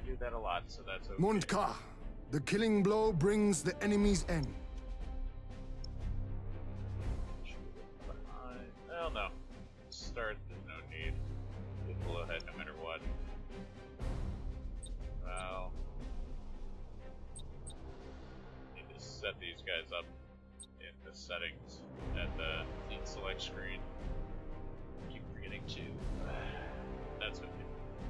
A: do that a lot, so that's okay.
B: Mundka, the killing blow brings the enemy's end.
A: Behind. Well, no. Start, there's no need. Get below head no matter what. Well. Need to set these guys up in the settings at the fleet select screen. Keep forgetting to. That's okay.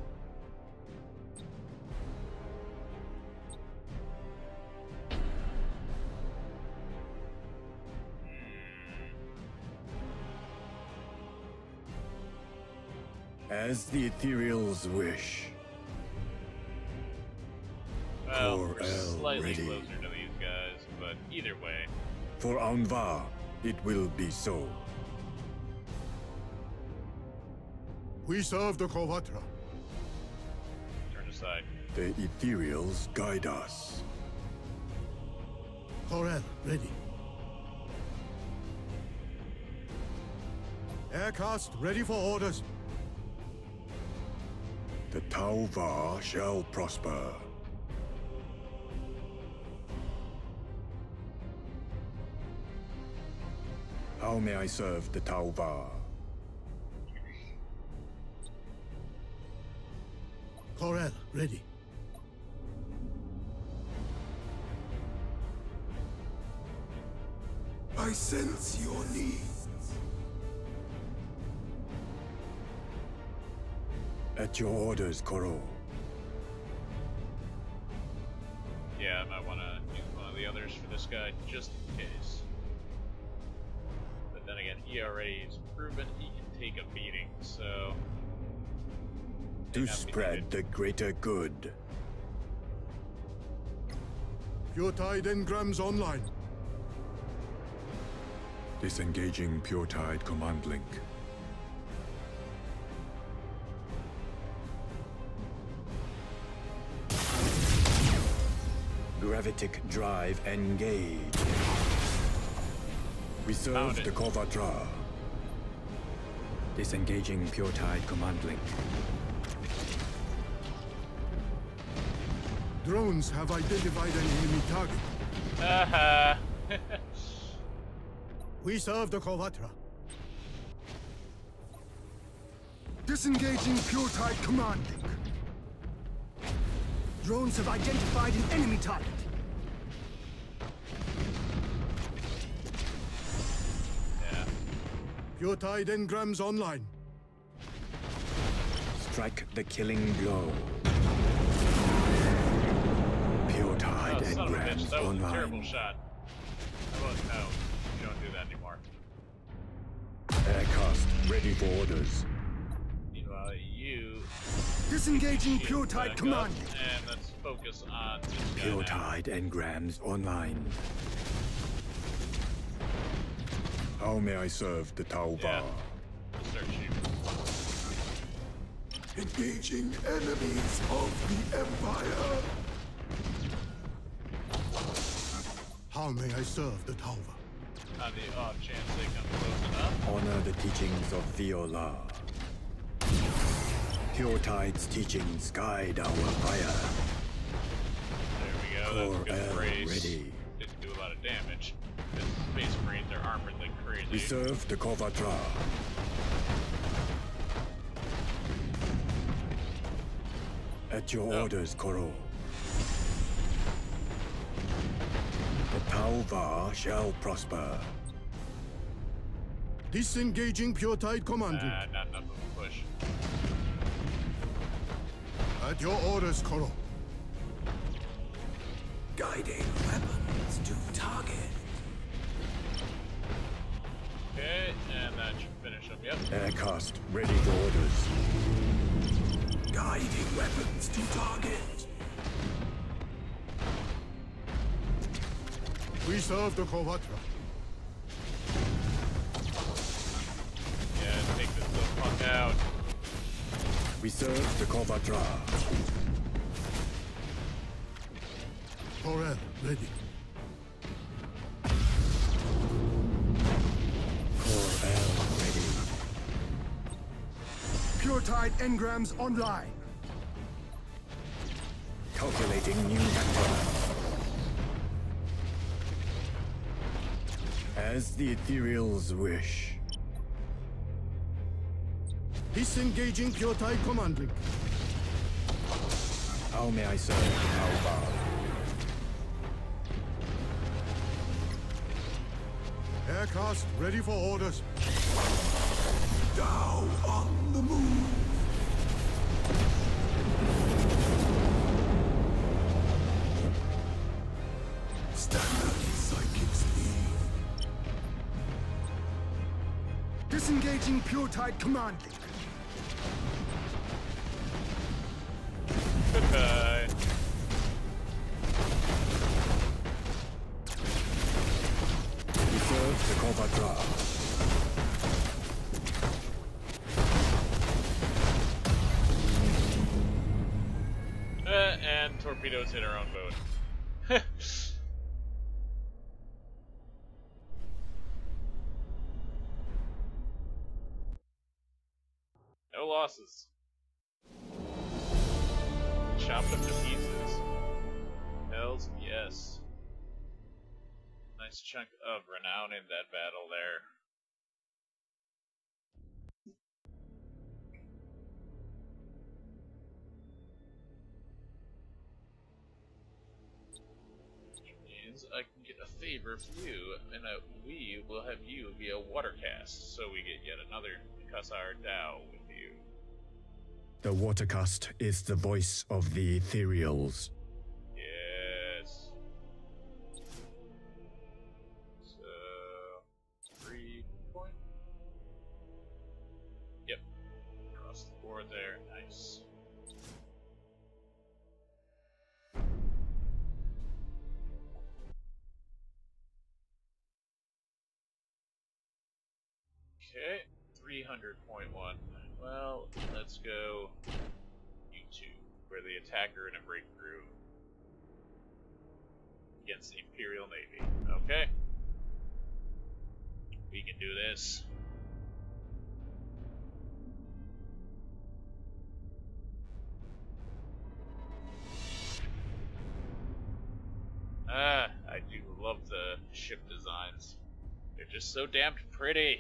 C: As the ethereals wish.
A: Well, we're
C: Kor-El
A: slightly
C: ready.
A: closer to these guys, but either way.
C: For Anvar, it will be so.
B: We serve the Kovatra.
A: Turn aside.
C: The ethereals guide us.
B: Kor-El, ready. Aircast, ready for orders.
C: The Tauvar shall prosper. How may I serve the Tauvar?
B: Kor-El, ready.
D: I sense your needs.
C: At your orders, Koro.
A: Yeah, I might want to use one of the others for this guy, just in case. But then again, he already has proven he can take a beating, so...
C: To
A: may not be
C: spread
A: needed.
C: the greater good.
B: Pure Tide engrams online.
C: Disengaging Pure Tide command link. Gravitic drive engage. We serve
A: Found it.
C: the Kovatra. Disengaging Pure Tide command link.
B: Drones have identified an enemy target.
A: Haha!
B: We serve the Kovatra. Disengaging Pure Tide command link. Drones have identified an enemy target.
A: Yeah.
B: Pure Tide engrams online.
C: Strike the killing blow. Pure Tide
A: Oh, son of a bitch,
C: engrams
A: that was a terrible
C: online.
A: shot. How about no? You don't do that anymore.
C: Aircast ready for orders.
A: Meanwhile, you...
B: Disengaging
A: shield
B: Pure Tide
A: back
B: command
A: up,
B: link.
A: And let's focus on this guy
C: Pure
A: now.
C: Tide engrams online. How may I serve the Tauvar?
A: Yeah. Let's start shooting.
D: Engaging enemies of the Empire.
B: How may I serve the Tauva?
A: On the off chance they come close enough.
C: Honor the teachings of Viola. Pure Tide's teachings guide our fire.
A: There we go, that's a good
C: Kor-El
A: brace.
C: ready.
A: Didn't do a lot of damage. The Space Marines are armored like crazy.
C: We serve the Kovatra. At your
A: Oh.
C: orders, Koro. The Tauvar shall prosper.
B: Disengaging Pure Tide command link.
A: Nah, not enough of a push.
B: At your orders, Koro.
D: Guiding weapons to target.
A: Okay, and that should finish him. Yep.
C: Aircast ready for orders.
D: Guiding weapons to target.
B: We serve the Kovatra.
A: Yeah, take this little fuck out.
C: We serve the Kovatra.
B: Kor-El, ready.
C: Kor-El ready.
B: Pure Tide engrams online.
C: Initiating new vector. As the ethereals wish.
B: Disengaging pure tide command link.
C: How may I serve the Tauva?
B: Aircraft ready for orders.
D: Now on the move. Standard psychic speed.
B: Disengaging pure tide command link.
A: Goodbye.
C: We serve the Kovatra.
A: Uh, and torpedoes hit our own boat. No losses. Chopped them to pieces. Hells yes. Nice chunk of renown in that battle there. Which means I can get a favor from you, and uh, we will have you be a watercast, so we get yet another Kasar Dao with you.
C: The Watercast is the voice of the ethereals.
A: Yes. So, three point. Yep. Across the board there. Nice. Okay. three hundred point one. Well, let's go you two, where the attacker and a breakthrough against the Imperial Navy. Okay. We can do this. Ah, I do love the ship designs. They're just so damn pretty.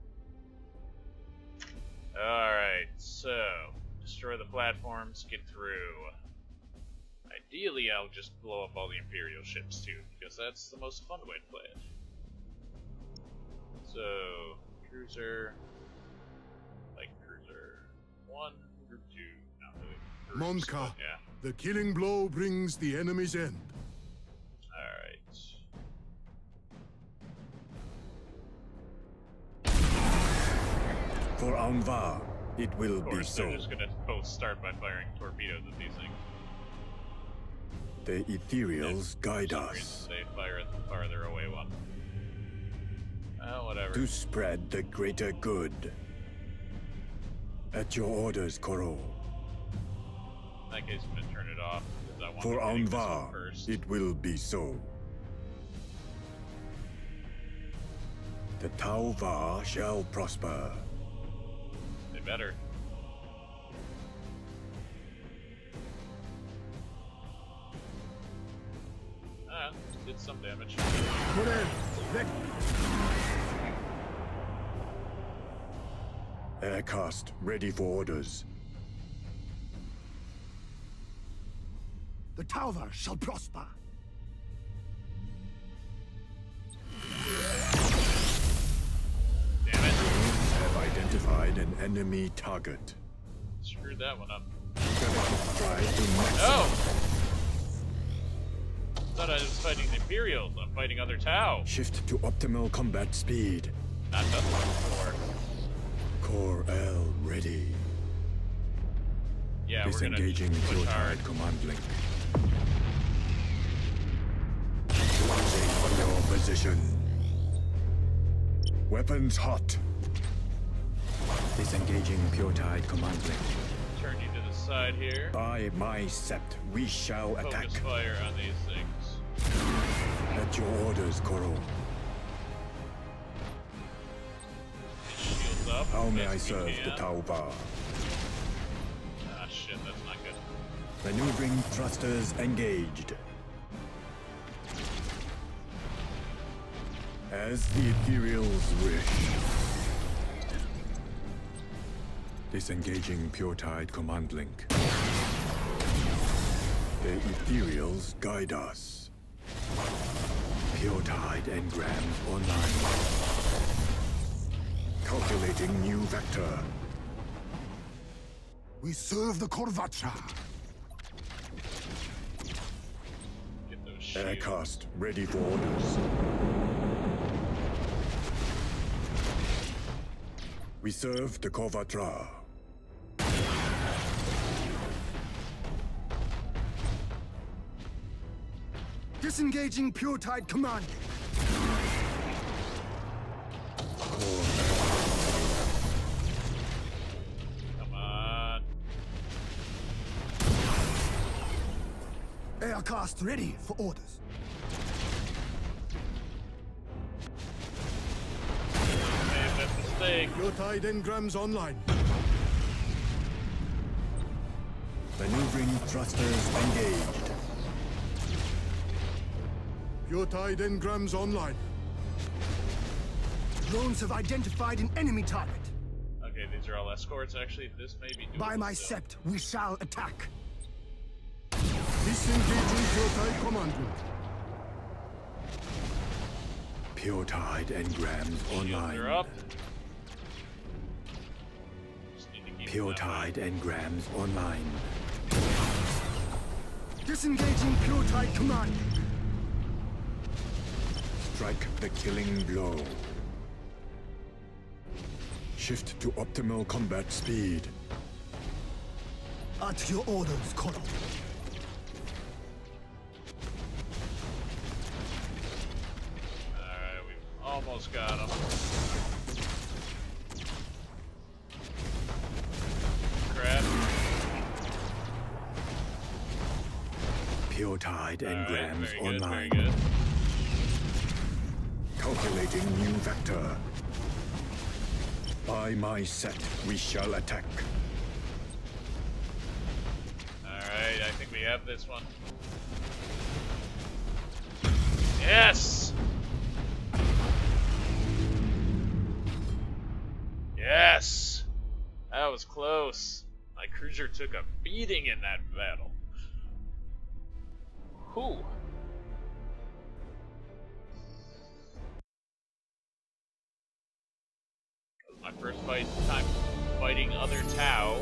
A: Alright, so, destroy the platforms, get through. Ideally, I'll just blow up all the Imperial ships too, because that's the most fun way to play it. So, cruiser, like cruiser one, group two, not really groups,
B: Monka,
A: but yeah.
B: the killing blow brings the enemy's end.
A: Alright.
C: For Anvar, it will
A: Of
C: be
A: course,
C: so.
A: they're just gonna both start by firing torpedoes at these things.
C: The ethereals
A: And
C: guide
A: for some
C: us
A: reason, they fire at the farther away one. Oh, whatever.
C: to spread the greater good. At your orders, Koro.
A: In that case, I'm gonna turn it off because I want
C: For
A: to get this one
C: Anvar,
A: first.
C: it will be so. The Tauva shall prosper.
A: They better. Ah, did some damage.
B: Put in. Let
C: Aircast ready for orders.
B: the Tauva shall prosper.
A: Damn it.
C: Have identified an enemy target.
A: Screwed that one up.
C: Try to maximize.
A: Oh! Thought I was fighting the Imperials. I'm fighting other Tau.
C: Shift to optimal combat speed.
A: Not done one before.
C: Core L ready.
A: Yeah, we're gonna
C: Disengaging
A: push
C: pure
A: hard.
C: tide command link. Stay on your position. Weapons hot. Disengaging pure tide command link.
A: Turn you to the side here.
C: By my sept, we shall attack.
A: Focus fire on these things.
C: At your orders, Koro.
A: Shields up.
C: How may
A: best
C: I
A: we
C: serve
A: can.
C: the Tauva?
A: Ah, shit, that's not good.
C: Maneuvering thrusters engaged. As the Ethereals wish. Disengaging Pure Tide command link. The Ethereals guide us. Pure Tide engrams online. Calculating new vector.
B: We serve the Korvacha.
A: Get those shields.
C: Aircast ready for orders. We serve the Korvatra.
B: Disengaging Pure Tide command.
A: Come on.
B: Aircast ready for orders.
A: Made that mistake.
B: Pure Tide engrams online.
C: Maneuvering thrusters engaged.
B: Pure Tide engrams online. Drones have identified an enemy target.
A: Okay, these are all escorts. Actually, this may be doable
B: By my
A: still.
B: sept, we shall attack. Disengaging Pure Tide commandment.
C: Pure Tide engrams
A: Shields
C: online.
A: are up. Just need to keep
C: Pure
A: them
C: Tide engrams online.
B: Disengaging Pure Tide command.
C: Strike the killing blow. Shift to optimal combat speed.
B: At your orders, Colonel.
A: Alright, we've almost got him. Crap.
C: Pure Tide
A: Alright,
C: engrams
A: very good,
C: online.
A: very good.
C: Calculating new vector. By my set, we shall attack.
A: Alright, I think we have this one. Yes! Yes! That was close. My cruiser took a beating in that battle. Whew. My first fight time fighting other Tau.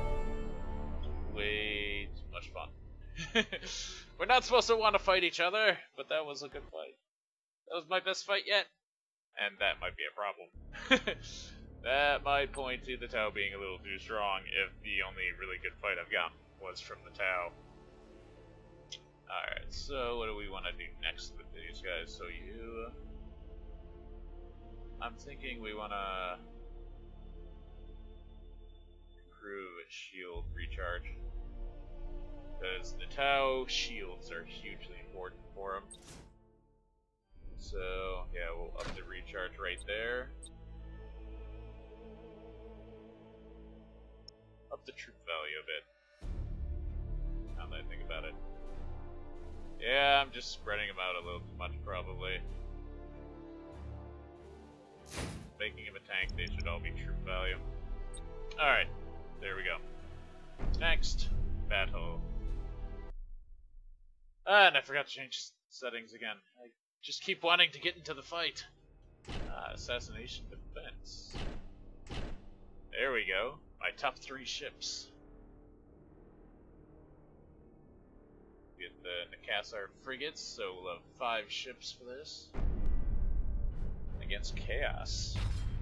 A: Way too much fun. We're not supposed to want to fight each other, but that was a good fight. That was my best fight yet. And that might be a problem. That might point to the Tau being a little too strong if the only really good fight I've got was from the Tau. Alright, so what do we want to do next with these guys? So you... I'm thinking we want to... improve shield recharge. Because the Tau shields are hugely important for them. So, yeah, we'll up the recharge right there. Up the troop value a bit. Now that I think about it. Yeah, I'm just spreading them out a little too much, probably. Making him a tank, they should all be troop value. Alright, there we go. Next, battle. Ah, and I forgot to change settings again. I just keep wanting to get into the fight. Ah, assassination defense. There we go. My top three ships. Get the Nakassar frigates, so we'll have five ships for this. Against Chaos.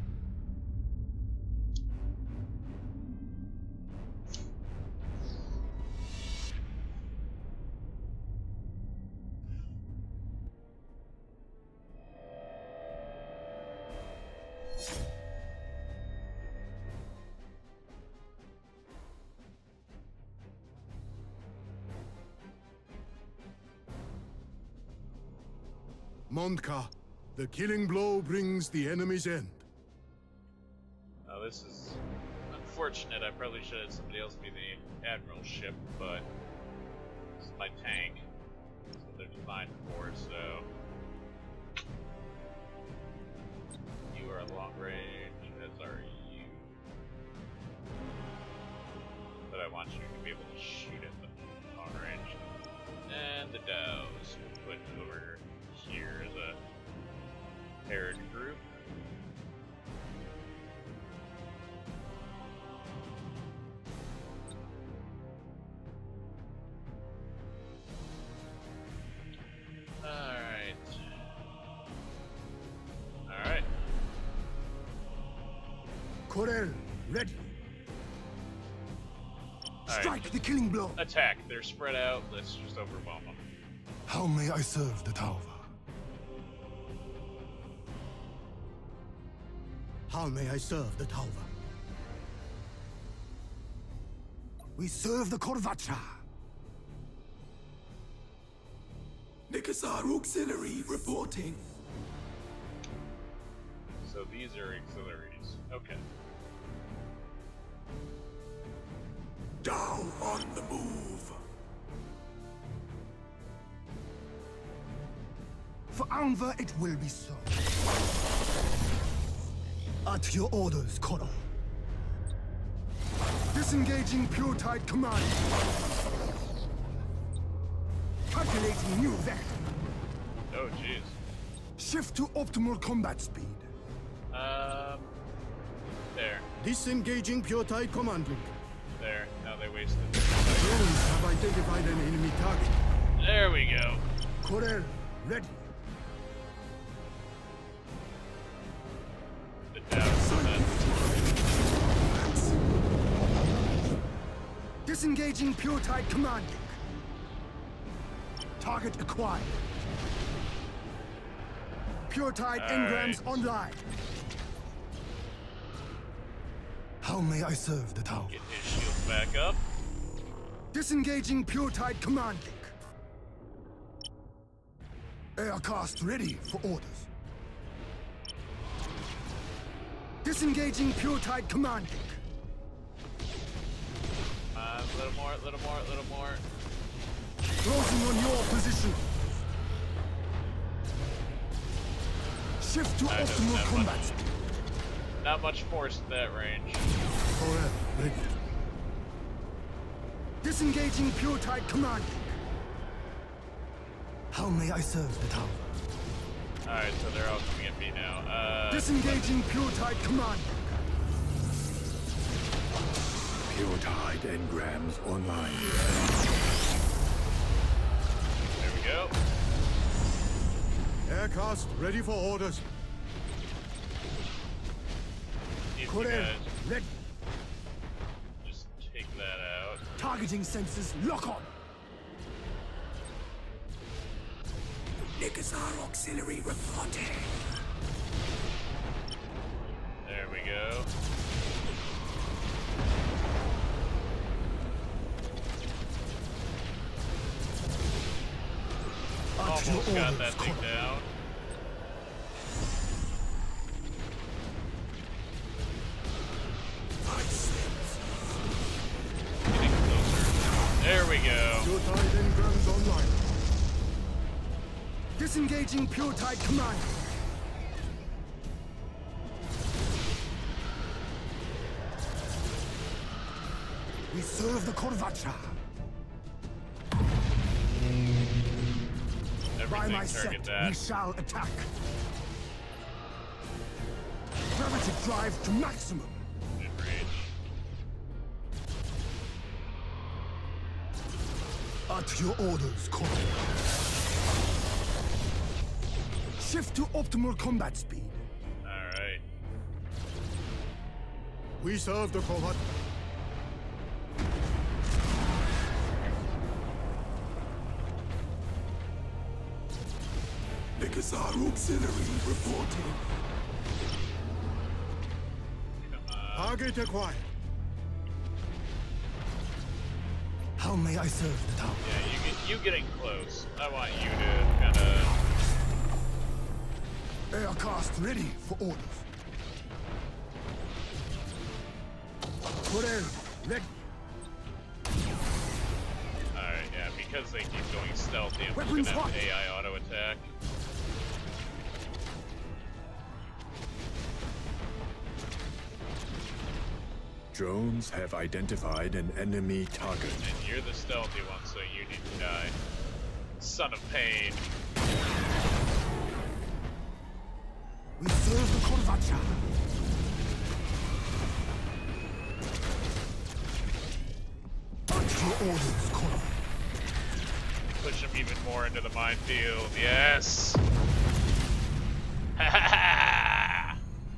B: Mondka, the killing blow brings the enemy's end.
A: Now this is unfortunate. I probably should have somebody else be the Admiral's ship, but my tank. That's what they're designed for, so. You are long range, as are you. But I want you to be able to shoot at them long range. And the dows put over here as a paired group. Alright. Alright.
B: Corel, ready.
A: All
B: Strike
A: right.
B: the killing blow.
A: Attack. They're spread out. Let's just overwhelm them.
B: How may I serve the Tauva?
E: How may I serve the Tauva?
B: We serve the Korvatra.
D: Nikazar Auxiliary reporting.
A: So these are auxiliaries. Okay.
D: Down on the move.
B: For Anva, it will be so. At your orders, Koro. Disengaging Pure Tide Command. Calculating new vector.
A: Oh, jeez.
B: Shift to optimal combat speed.
A: Um. There.
E: Disengaging Pure Tide Command Link.
A: There. Now they wasted.
E: Drones have identified an enemy target.
A: There we go.
B: Corel, ready.
A: The dows on that.
B: Disengaging Pure Tide Command Link. Target acquired. Pure Tide
A: All
B: engrams
A: right.
B: online. How may I serve the town?
A: Get his shield back up.
B: Disengaging Pure Tide Command Link. Aircast ready for orders. Disengaging Pure Tide Command Link.
A: Uh, a little more, a little more, a little more.
B: Closing on your position. Shift to
A: I don't
B: optimal
A: have
B: combat
A: much.
B: speed.
A: Not much force at that range.
B: Corel, ready. Disengaging Pure Tide Command Link. How may I serve the town?
A: Alright, so they're all coming at me now. Uh,
B: Disengaging Pure Tide Command Link.
C: Pure Tide engrams online.
A: there we go.
E: Aircast ready for orders.
A: See if you
B: Corel,
A: guys
B: ready.
A: just take that out.
B: Targeting sensors lock on.
D: Nikazar Auxiliary reporting.
A: There we go.
B: At your
A: Almost got
B: orders,
A: that thing
B: Corel.
A: down.
D: I sense.
A: Getting closer. There we go.
E: Pure Tide engrams online.
B: Disengaging Pure Tide Command Link. We serve the Korvatra. By my
A: Everything
B: set,
A: target
B: we
A: that.
B: shall attack. Gravity drive to maximum.
A: Good range.
B: At your orders, Corel. Shift to optimal combat speed.
A: Alright.
E: We serve the Kovat.
D: Nikazar Auxiliary reporting.
A: Come on.
E: Target acquired.
B: How may I serve the town?
A: Yeah, you get you getting close. I want you to kind of.
B: Aircast ready for orders. Corel, ready.
A: Alright, yeah, be because they keep going stealthy, I'm
B: Weapons
A: just gonna have
B: hot.
A: A I auto attack.
C: Drones have identified an enemy target.
A: And you're the stealthy one, so you need to die. Son of pain.
B: We serve the Kolvacha. At your orders, Koro.
A: Push him even more into the minefield. Yes! Ha ha ha!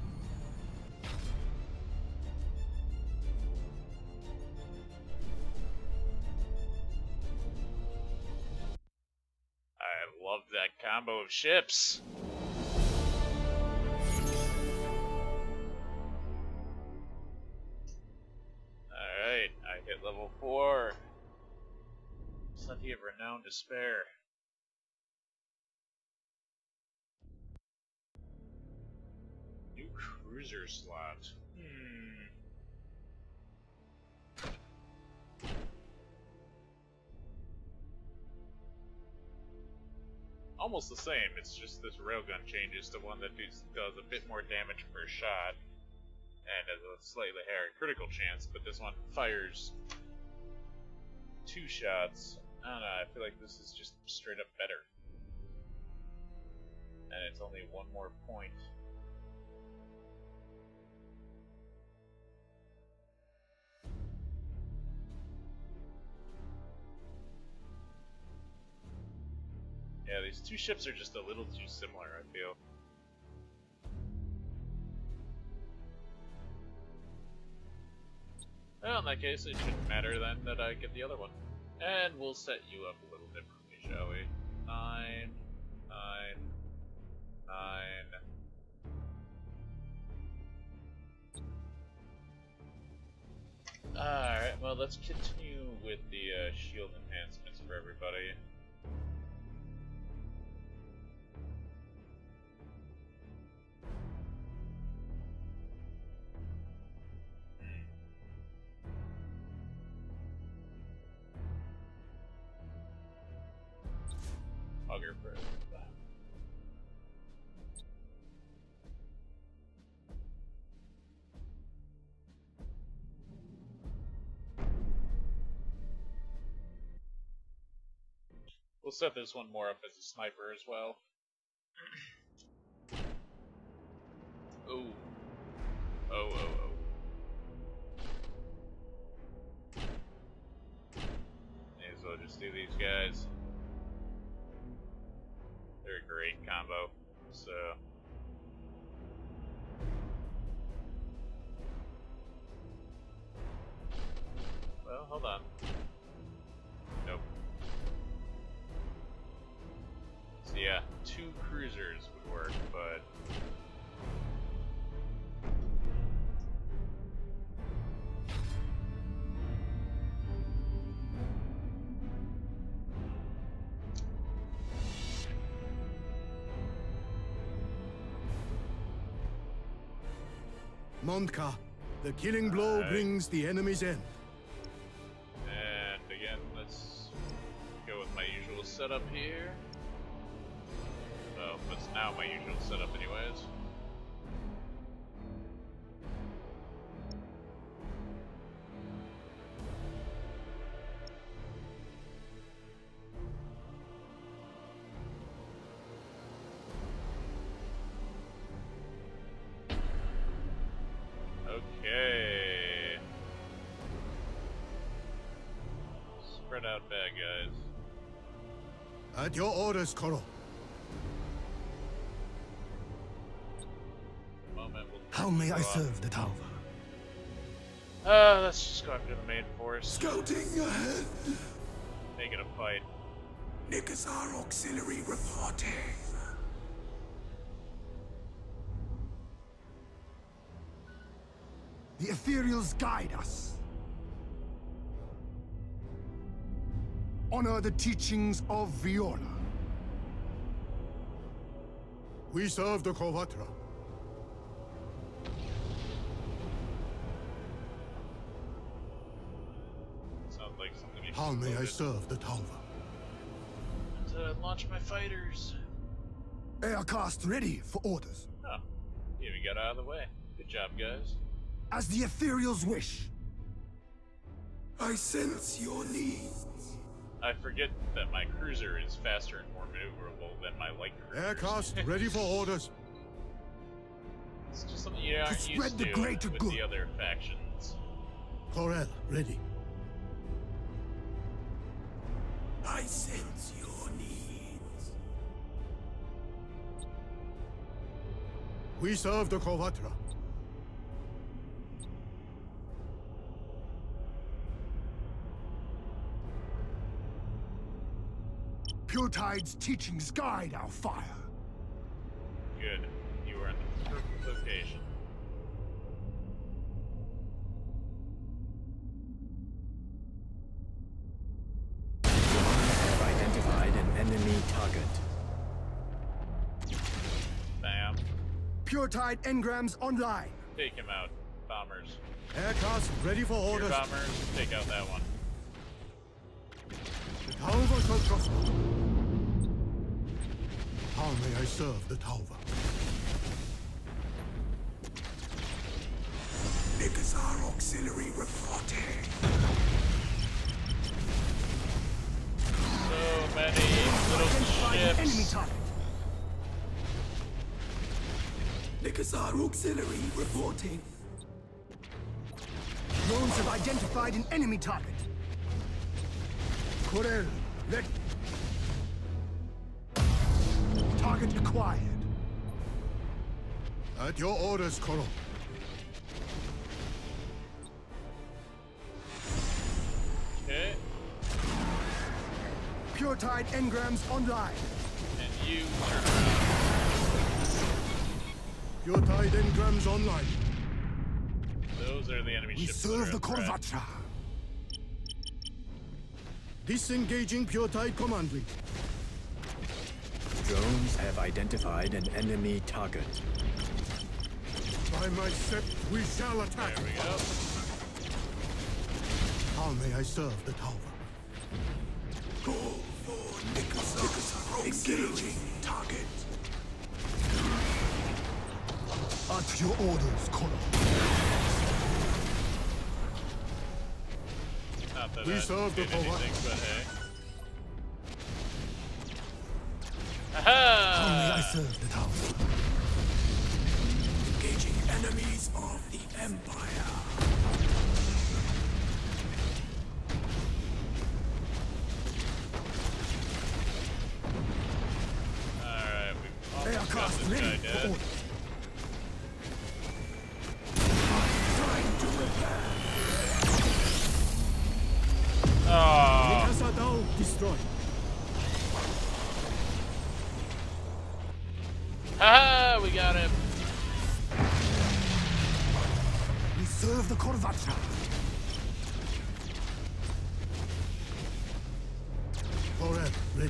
A: I love that combo of ships. Alright, I hit level four. Plenty of renown to spare. New cruiser slot. Hmm. Almost the same, it's just this railgun changes to one that does, does a bit more damage per shot and has a slightly higher critical chance, but this one fires two shots. I don't know, I feel like this is just straight up better. And it's only one more point. Yeah, these two ships are just a little too similar, I feel. Well, in that case, it shouldn't matter then that I get the other one. And we'll set you up a little differently, shall we? Nine, nine, nine. Alright, well, let's continue with the uh, shield enhancements for everybody. Auger for it. We'll set this one more up as a sniper as well. Oh. Oh, oh, oh. May as well just do these guys. They're a great combo, so... Well, hold on. Nope. So yeah, two cruisers would work, but...
B: Mondka, the killing blow
A: Right.
B: brings the enemy's end.
A: And again, let's go with my usual setup here. Well, that's now my usual setup anyways. Okay. Spread out bad guys.
B: At your orders, Koro.
A: Moment, we'll
B: How may I
A: go off.
B: serve the Talva?
A: Uh, let's just go after the main force.
D: Scouting ahead.
A: Make it a fight.
D: Nikazar Auxiliary reporting.
B: The Ethereals guide us. Honor the teachings of Viola.
E: We serve the Kovatra.
A: Sounds like something you should
E: How may I
A: include.
E: serve the Talva?
A: uh, launch my fighters.
B: Aircast ready for orders.
A: Oh, yeah, we got out of the way. Good job, guys.
B: As the ethereals wish.
D: I sense your needs.
A: I forget that my cruiser is faster and more maneuverable than my light cruiser.
E: Aircast ready for orders.
A: It's just something you aren't
B: To
A: used
B: spread the
A: to
B: greater
A: with
B: good.
A: the other factions.
E: Corel ready.
D: I sense your needs.
E: We serve the Kovatra.
B: Puretide's teachings guide our fire.
A: Good. You are in the perfect location.
C: Have identified an enemy target.
A: Bam.
B: Puretide engrams online.
A: Take him out. Bombers.
E: Aircast ready for
A: Your
E: orders.
A: bombers, take out that one.
E: The Tauva shall prosper. How may I serve the Tauva?
D: Nikazar Auxiliary reporting.
A: So many little
B: Identified an enemy
A: ships.
B: target.
D: Nikazar Auxiliary reporting.
B: Drones have identified an enemy target. Corel, ready. Target acquired.
E: At your orders, Koro.
A: Okay.
B: Puretide engrams online.
A: And you turn around.
E: Puretide engrams online.
A: Those are the enemy
B: We
A: ships. that
B: serve
A: are
B: the
A: in threat.
B: Korvatra.
E: Disengaging Puretide command lead.
C: Drones have identified an enemy target.
E: By my sept, we shall attack.
A: There we go.
E: How may I serve the Tauva?
D: Call for Nikazar Engaging target.
B: At your orders, Koro.
A: Not that
E: We
A: that
E: serve the
A: did
E: Korvat.
A: anything, but hey.
B: How may I
A: Aha!
B: serve the Tauva?
D: Engaging enemies of the Empire.
A: Alright, we've almost got
B: Aircast
A: this
B: ready
A: guy
B: for
A: dead.
B: orders.
D: Trying to repair.
A: Oh,
E: Mikasa destroyed.
A: haha, we got him.
B: We serve the Korvatra.
E: Corel ready.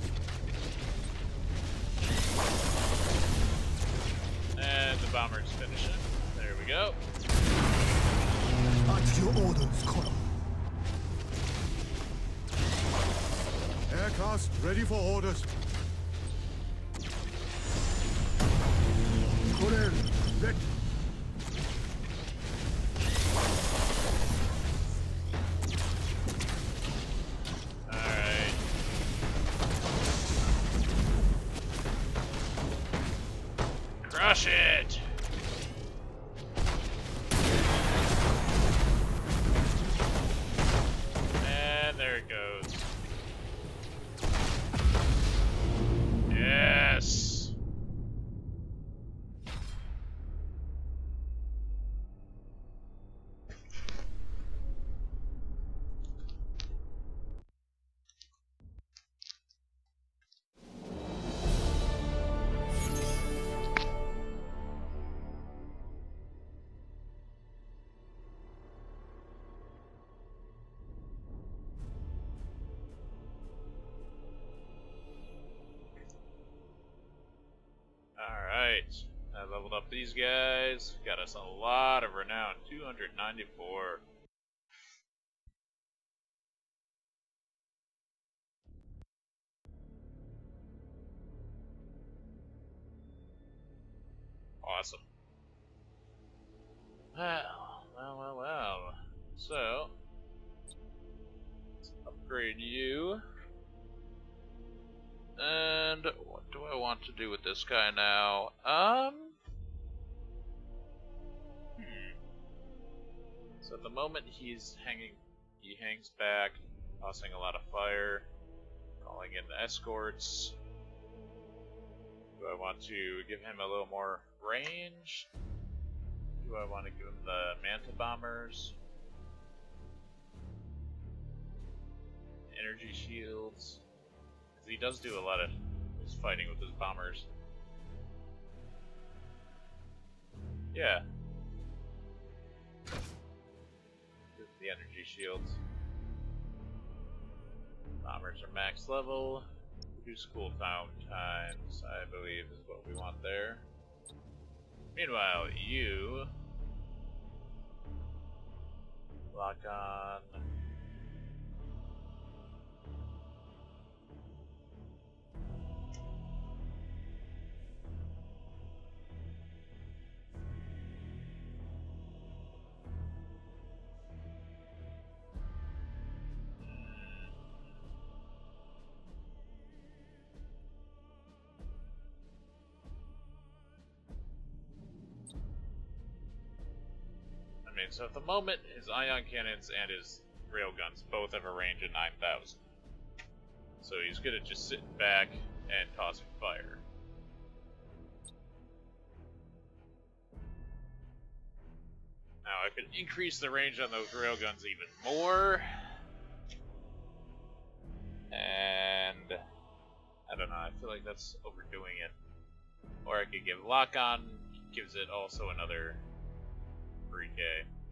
A: And the bombers finish it. There we go.
B: At your orders, Koro.
E: Aircast ready for orders.
B: Corel, ready.
A: Alright. Crush it! And there it goes. Yes! Alright, I leveled up these guys, got us a lot of renown, two hundred ninety-four. Awesome. Well, well, well, well. So, let's upgrade you. And what do I want to do with this guy now? Um. Hmm. So at the moment he's hanging, he hangs back, tossing a lot of fire, calling in the escorts. Do I want to give him a little more range? Do I want to give him the Manta Bombers? Energy shields? Because he does do a lot of his fighting with his bombers. Yeah. Give the energy shields. Bombers are max level. Reduce cooldown times, I believe, is what we want there. Meanwhile, you lock on. I mean, so at the moment, his ion cannons and his railguns both have a range of nine thousand. So he's good at just sitting back and tossing fire. Now, I could increase the range on those railguns even more. And I don't know, I feel like that's overdoing it. Or I could give lock-on, gives it also another three K.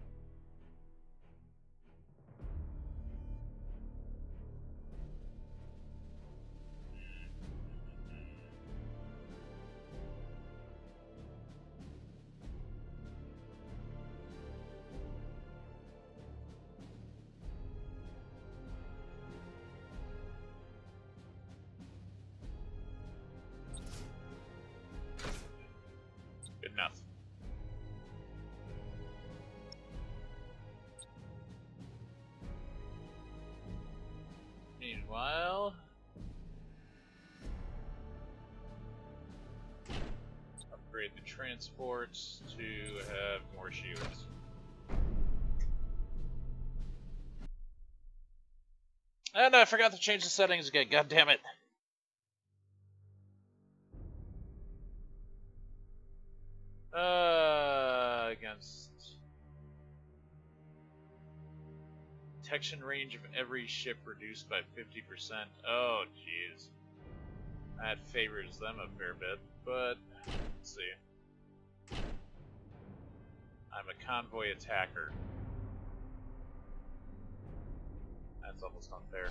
A: Good enough. Meanwhile, upgrade the transports to have more shields. And I forgot to change the settings again, god damn it. Uh, against detection range of every ship reduced by fifty percent. Oh, jeez. That favors them a fair bit, but let's see. I'm a convoy attacker. That's almost unfair.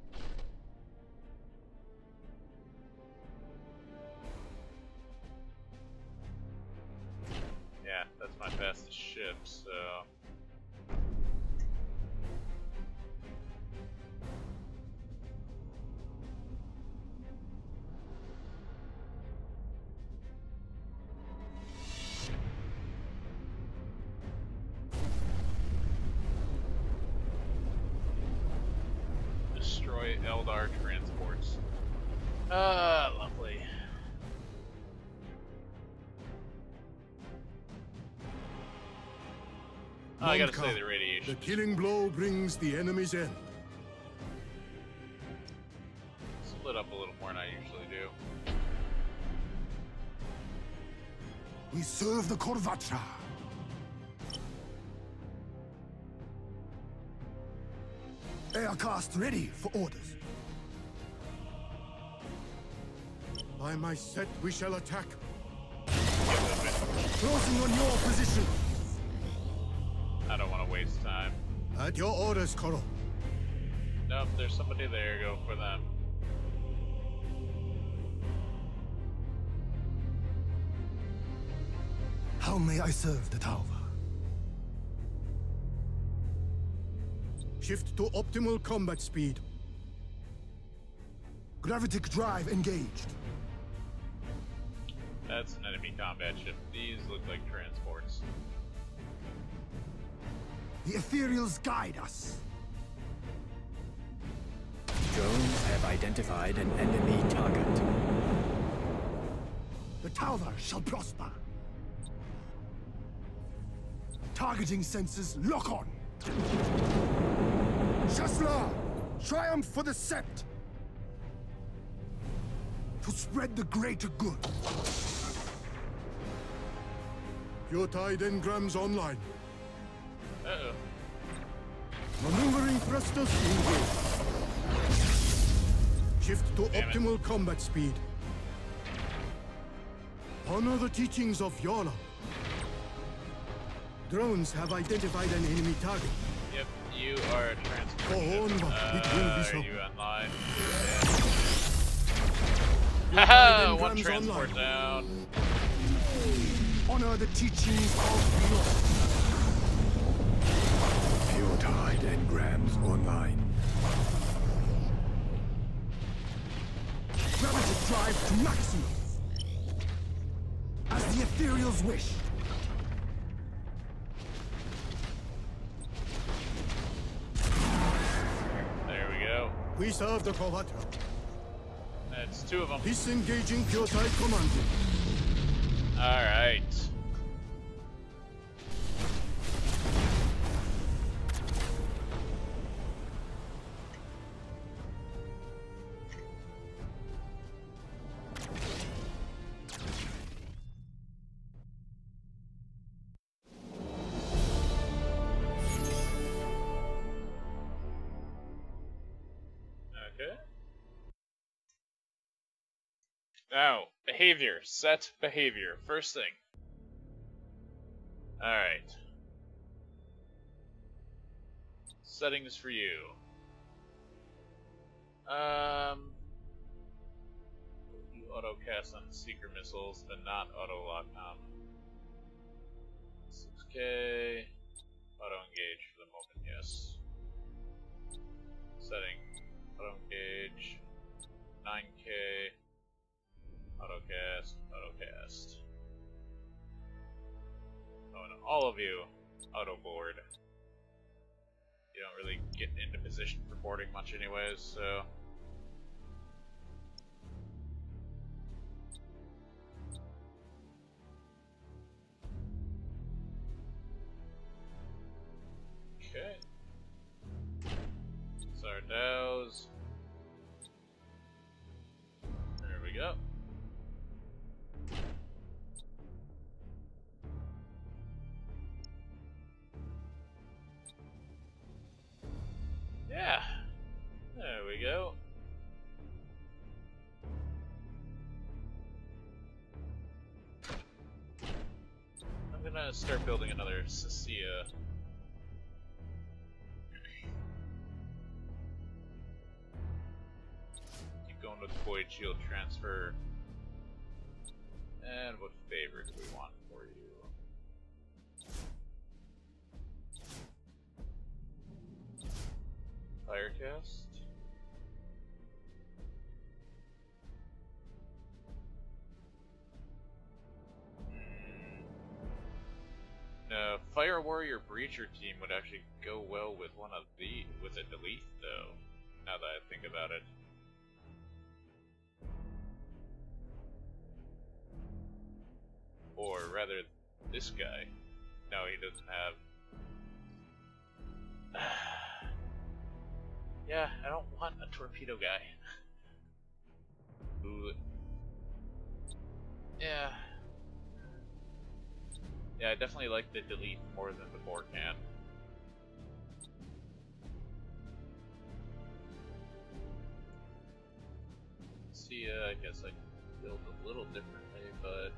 A: Yeah, that's my fastest ship, so... Destroy Eldar transports. Ah, lovely. Oh, I gotta say the radiation.
E: The killing blow brings the enemy's end.
A: Split up a little more than I usually do.
B: We serve the Korvatra. Aircast ready for orders.
E: By my set, we shall attack.
B: Closing on your position.
A: I don't want to waste time.
E: At your orders, Koro.
A: Nope, there's somebody there. Go for them.
B: How may I serve the Tauva?
E: Shift to optimal combat speed.
B: Gravitic drive engaged.
A: That's an enemy combat ship. These look like transports.
B: The ethereals guide us.
C: Drones have identified an enemy target.
B: The tower shall prosper. Targeting sensors lock on. Shasla! Triumph for the Sept! To spread the greater good.
E: Pure Tide engrams online.
A: Uh-oh.
E: Maneuvering thrusters engaged. Shift to
A: Damn it.
E: optimal combat speed. Honor the teachings of Yola. Drones have identified an enemy target.
A: Yep, you are a transport.
E: Oh,
A: ship.
E: no,
A: Uh,
E: it will be so.
A: Are you online?
E: Your
A: Haha!
E: Tide
A: One
E: engrams
A: transport
E: online.
A: down.
B: Honor the teachings of Yola.
C: Pure Tide engrams online.
B: Gravity drive to maximum. As the ethereals wish.
A: There we go.
E: We serve the collateral.
A: That's two of them.
E: Disengaging Pure Tide commanded.
A: Alright. Okay. Now, behavior. Set behavior. First thing. Alright. Settings for you. Um. You auto cast on seeker missiles, but not auto lock on. six K. Auto engage for the moment, yes. Setting. Auto engage. nine K. Auto cast. Auto cast. Oh, and all of you auto board. You don't really get into position for boarding much anyways, so. Okay. Sardows. There we go. Yeah. There we go. I'm gonna start building another Cecilia. Keep going with Void Shield transfer. And what favor do we want for you? Firecast. No, Fire Warrior Breacher team would actually go well with one of the with a delete though. Now that I think about it. Or rather, this guy. No, he doesn't have. Yeah, I don't want a torpedo guy. Ooh. Yeah. Yeah, I definitely like the delete more than the bore can. See, uh, I guess I can build a little differently, but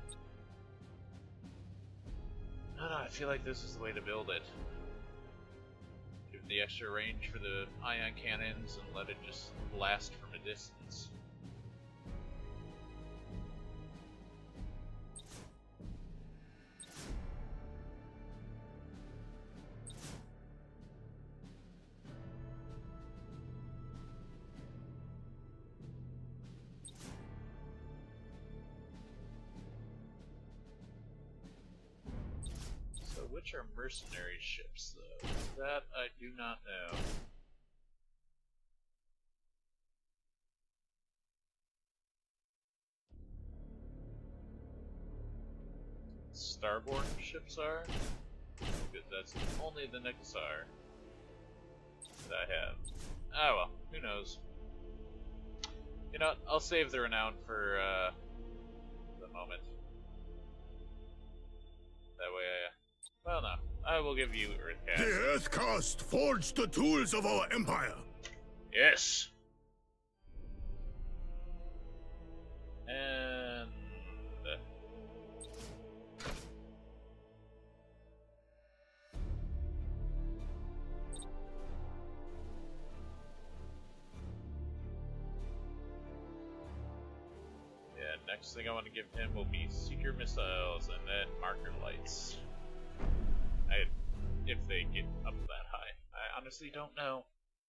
A: I don't know, I feel like this is the way to build it. Give the extra range for the ion cannons and let it just blast from a distance. Which are mercenary ships, though? That I do not know. Starborn ships are? Because that's only the Nexar that I have. Ah well, who knows. You know what, I'll save the renown for uh, the moment. That way I... Well no, I will give you Earthcast.
D: The Earthcast forged the tools of our empire.
A: Yes! And... next thing I want to give him will be Seeker Missiles and then Marker Lights. I, if they get up that high. I honestly don't know.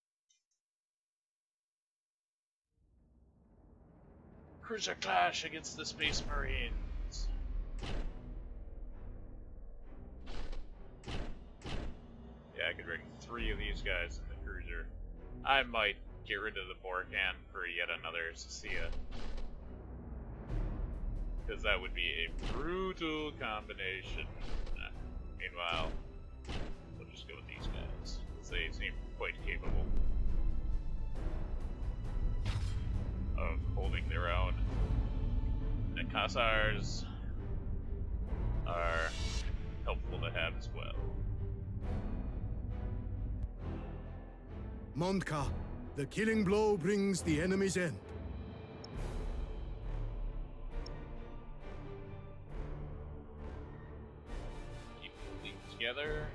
A: Cruiser Clash against the Space Marines. Yeah, I could bring three of these guys in the cruiser. I might get rid of the Borkan for yet another Cecilia. Because that would be a brutal combination. Uh, meanwhile, we'll just go with these guys, because they seem quite capable of holding their own. And Khazars are helpful to have as well.
E: Mondka, the killing blow brings the enemy's end.
A: Together.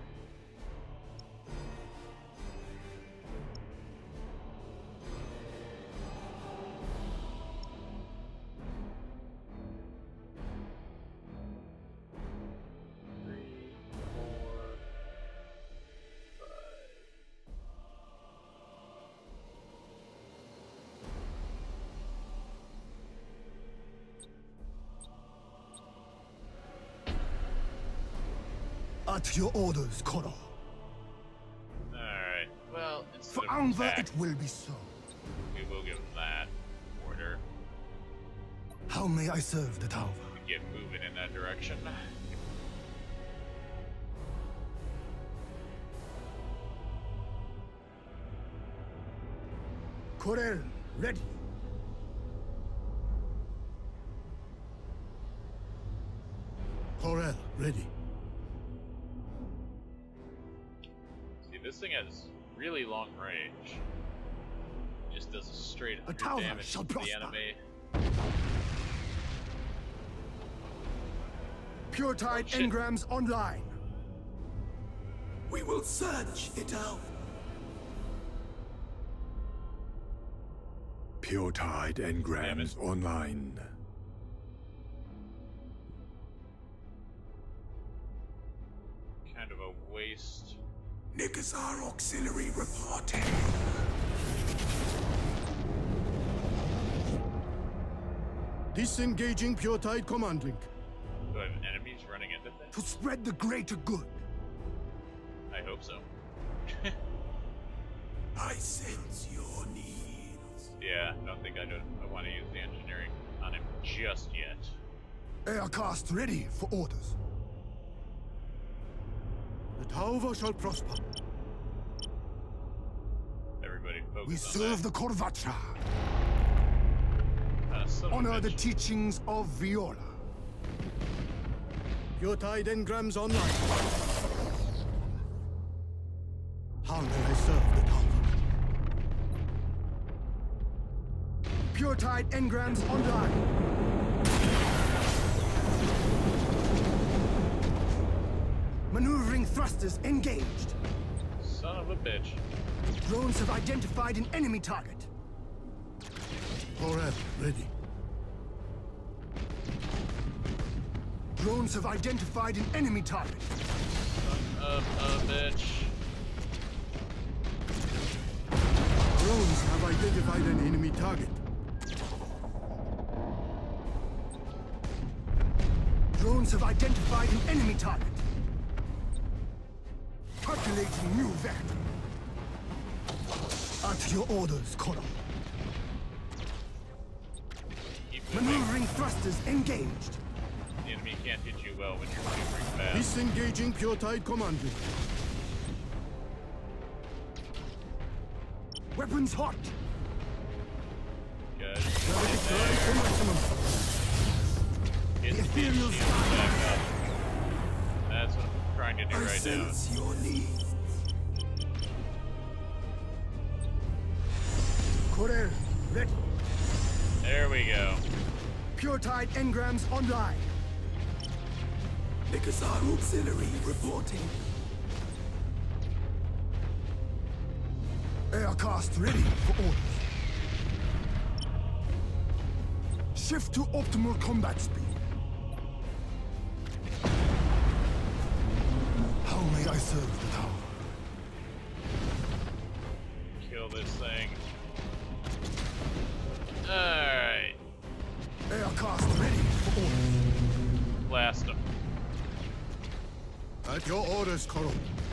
A: Three, four, five.
B: At your orders, Koro.
A: Alright, well, instead
B: For
A: of
B: Anva,
A: attack,
B: it will be so.
A: we will give them that order.
B: How may I serve the Tauva?
A: We get moving in that direction.
B: Corel, ready.
E: Corel, ready.
A: This thing has really long range. It just does a straight
B: A
A: one hundred
B: tower
A: damage
B: shall
A: to the
B: prosper.
A: enemy.
B: Pure Tide
A: Oh, shit.
B: engrams online.
D: We will search it out.
C: Pure Tide engrams online.
A: Kind of a waste.
D: Nikazar Auxiliary reporting.
E: Disengaging Pure Tide command link.
A: Do I have enemies running into things?
B: To spread the greater good.
A: I hope so.
D: I sense your needs.
A: Yeah, I don't think I, don't, I want to use the engineering on him just yet.
B: Aircast ready for orders.
E: The Tauva shall prosper.
A: Everybody focus
B: We
A: on
B: serve the Korvatra.
A: that. Uh, son of a
B: Honor the
A: bitch.
B: teachings of Viola.
E: Pure Tide engrams online. How may I serve the Tauva?
B: Pure Tide engrams online. Maneuvering thrusters engaged.
A: Son of a bitch.
B: Drones have identified an enemy target.
E: Corel, ready.
B: Drones have identified an enemy target.
A: Son of a bitch.
E: Drones have identified an enemy target.
B: Drones have identified an enemy target. Calculating new vector. At your orders, Coral.
A: Keep moving.
B: Maneuvering thrusters engaged.
A: The enemy can't hit you well when you're maneuvering fast.
E: Disengaging pure tide command link.
B: Weapons hot.
A: Good.
B: Gravity
A: Get
B: drive to
A: there.
B: maximum.
A: Hit the
B: ethereal
A: shield back up. That's what I'm trying to do
D: I
A: right now.
D: sense your needs.
B: Coral, ready.
A: There we go.
B: Pure tide engrams online.
D: Nikazar Auxiliary reporting.
B: Aircast ready for orders. Shift to optimal combat speed. How may I serve the tower?
A: Kill this thing. Alright.
B: Aircast ready for orders.
A: Blast him.
E: At your orders, Coral.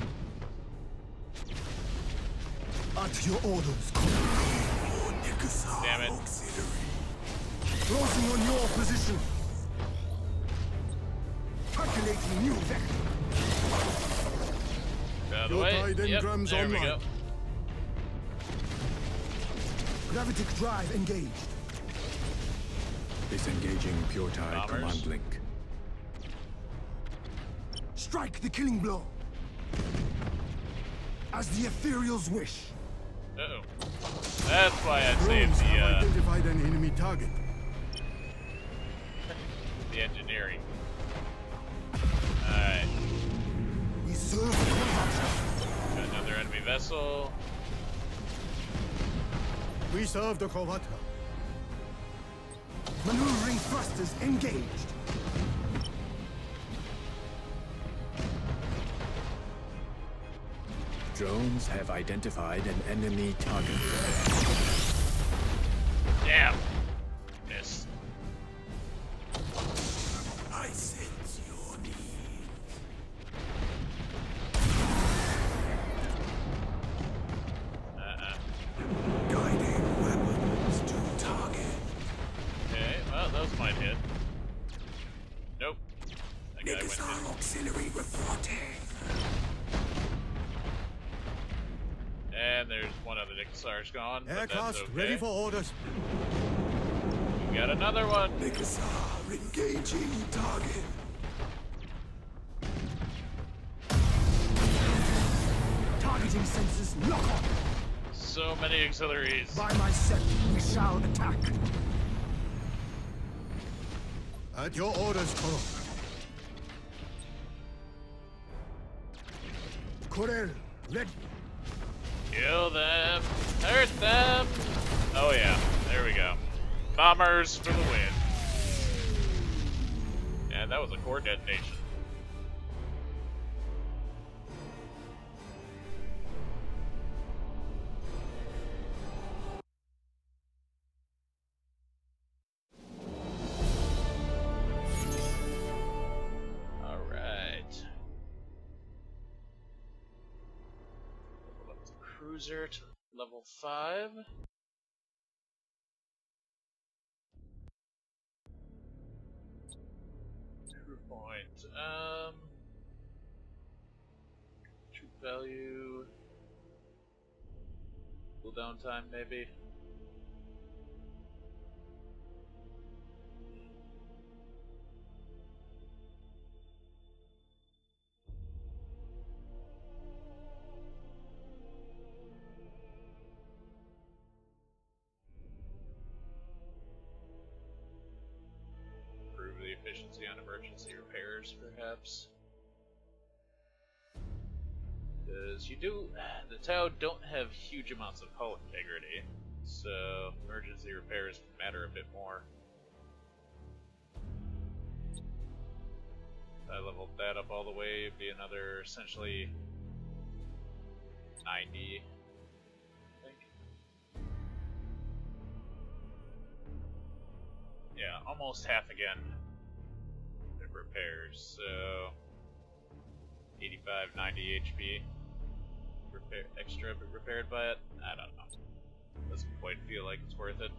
B: At your orders, Coral.
D: Oh, Nikazar
A: Damn it.
D: Auxiliary.
B: Closing on your position. Calculating new vector.
A: Out of the
E: Your
A: way.
E: tide
A: Yep,
E: engrams
A: there we
E: online.
A: go.
B: Gravitic drive engaged.
C: Disengaging pure tide
A: Bombers.
C: command link.
B: Strike the killing blow. As the ethereals wish.
A: Uh-oh. That's why I saved
E: Drones
A: the,
E: have
A: uh,
E: identified an enemy target.
A: the engineering. Alright.
B: We serve the combat.
A: Got another enemy vessel.
E: We serve the Kovata.
B: Maneuvering thrusters engaged.
C: Drones have identified an enemy target.
A: Damn. Missed.
D: I sense your needs.
A: Uh-uh.
D: Guiding weapons to target.
A: Okay, well, those might hit. Nope. That guy went
D: Nikazar
A: in.
D: Auxiliary reporting.
A: And there's one of the Nixars gone, but that's
E: Aircast
A: okay.
E: ready for orders.
A: We got another one.
D: Nikazar engaging target.
B: Targeting sensors lock on.
A: So many auxiliaries.
B: By my set, we shall attack.
E: At your orders, Coral.
B: Coral, ready.
A: Kill them. Hurt them. Oh yeah, there we go. Bombers for the win. And that was a core detonation. Alright. Level up the cruiser to level five. True point. Um, troop value. Cooldown time, maybe. Improve the efficiency on emergency repairs, perhaps. Because you do, the Tau don't have huge amounts of hull integrity, so emergency repairs matter a bit more. If I leveled that up all the way, it'd be another essentially ninety, I think. Yeah, almost half again in repairs, so eighty-five, ninety H P. repair, extra repaired by it. I don't know. Doesn't quite feel like it's worth it.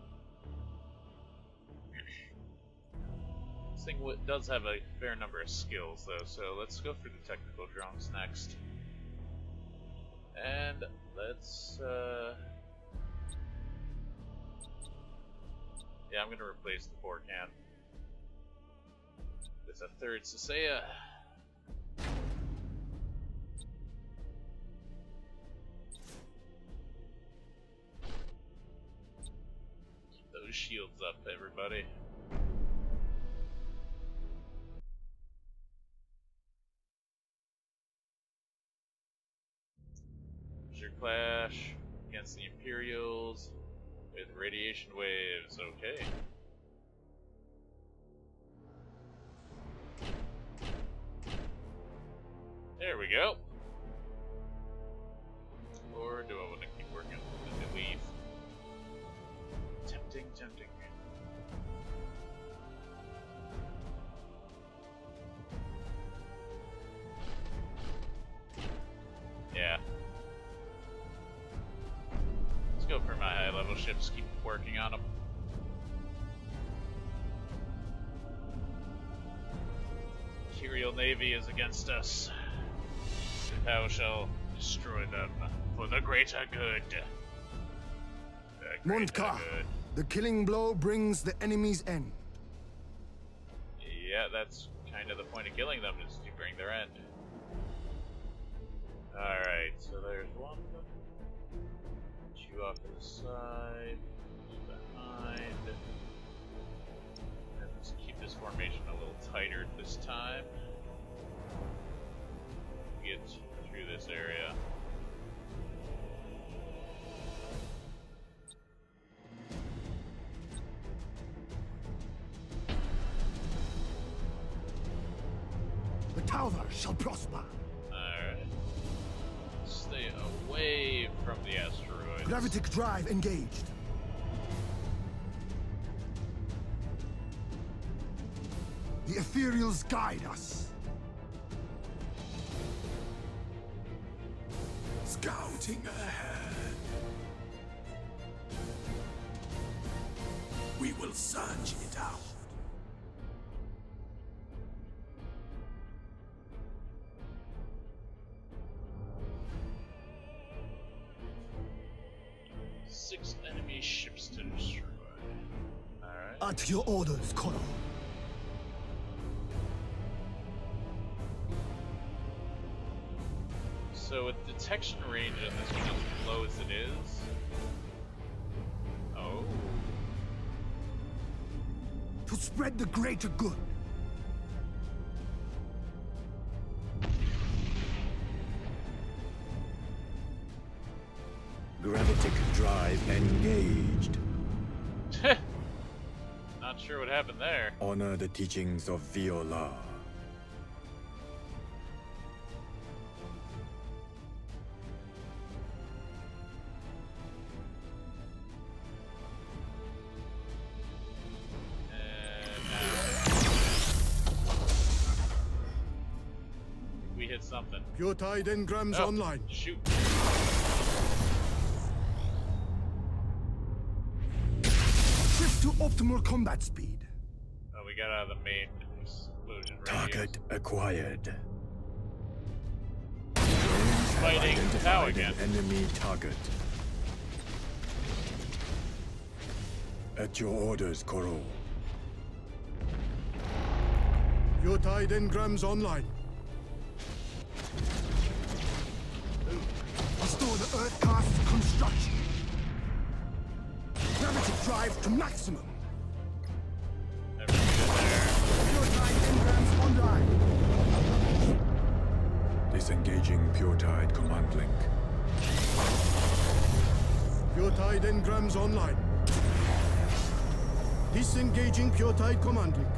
A: This thing w does have a fair number of skills, though, so let's go for the technical drones next. And let's, uh... yeah, I'm gonna replace the four can with a third Sasea. Keep those shields up, everybody. Clash against the Imperials with radiation waves. Okay. There we go. Or do I want to keep working with the leaf? Tempting, tempting. Yeah. Let's go for my high level ships, keep working on them. Imperial Navy is against us. Thou shall destroy them for the greater good. The greater
B: Mundka,
A: good.
B: the killing blow brings the enemy's end.
A: Yeah, that's kind of the point of killing them, is to bring their end. Alright, so there's one. Two off to the side, two behind. And let's keep this formation a little tighter this time. Get through this area.
B: The tower shall prosper.
A: Alright. Stay away from the asteroids.
B: Gravitic drive engaged. The ethereals guide us.
D: Scouting ahead. We will search it out.
A: Six enemy ships to destroy. Alright.
B: At your orders, Colonel.
A: So with detection range on this one as low as it is. Oh.
B: To spread the greater good.
C: Gravitic drive engaged.
A: Not sure what happened there.
C: Honor the teachings of Viola.
A: And now we hit something.
E: Pure tide engrams
A: Oh,
E: online.
A: shoot.
B: Shift to optimal combat speed.
A: Oh, we got out of the main explosion radius.
C: Target acquired.
A: Fighting Tau again.
C: An enemy target. At your orders, Koro.
E: Pure tide engrams online.
B: Restore the Earth-cast's construction. Gravitic drive to maximum.
A: Everything good there.
B: Pure tide engrams online.
C: Disengaging Pure Tide command link.
E: Pure tide engrams online. Disengaging pure tide command link.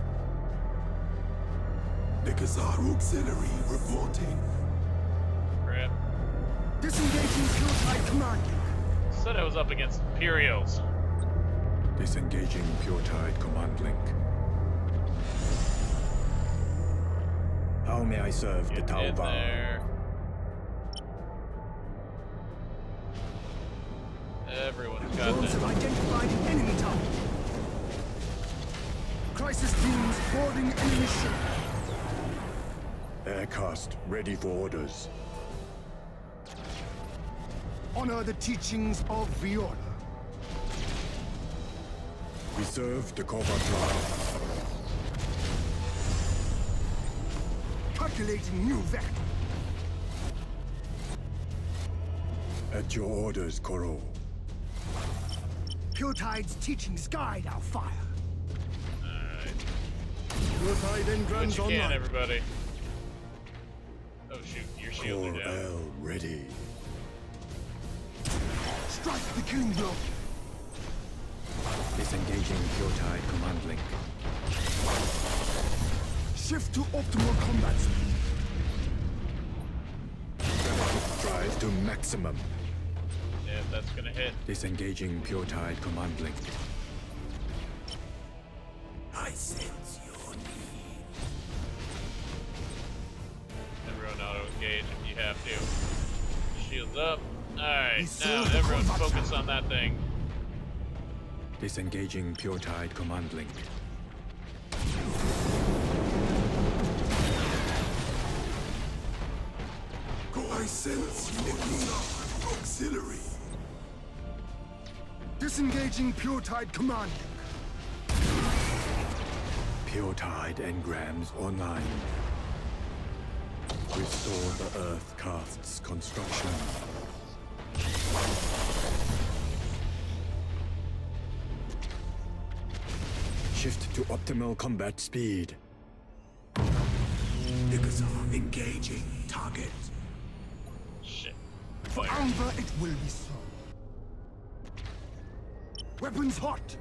D: The Khazar Auxiliary reporting.
A: Crap.
B: Disengaging pure tide command link.
A: Said I was up against Imperials.
C: Disengaging Pure Tide command link. How may I serve
A: Get
C: the
A: in
C: Tauva?
A: there. Everyone's got
B: Drones have
A: that.
B: identified an enemy target. Crisis teams boarding enemy ship.
C: Aircast ready for orders.
B: Honor the teachings of the Order.
C: We serve the Kovatra.
B: Calculating new vector.
C: At your orders, Koro.
B: Pure Tide's teachings guide our fire.
A: Alright.
B: Pure Tide
A: Do what
B: engrams
A: you can,
B: online.
A: everybody. Oh shoot, your shields are down.
C: Kor-El ready.
B: Strike the killing blow.
F: Disengaging Pure Tide command link.
B: Shift to optimal combat speed.
C: Drive to maximum.
A: Yeah, that's gonna hit.
F: Disengaging Pure Tide command link.
D: I sense your need.
A: Everyone auto-engage if you have to. Shields up. Alright,
B: We
A: now
B: serve the
A: everyone
B: combat
A: focus
B: tower.
A: on that thing.
F: Disengaging Pure Tide command link.
D: I sense your need. Auxiliary.
B: Disengaging Pure Tide command.
F: Pure Tide engrams online.
C: Restore the Earth Cast's construction. Shift to optimal combat speed.
D: Nigazar engaging target.
A: Shit.
B: For
A: Fire.
B: Alva, it will be so. Weapons hot.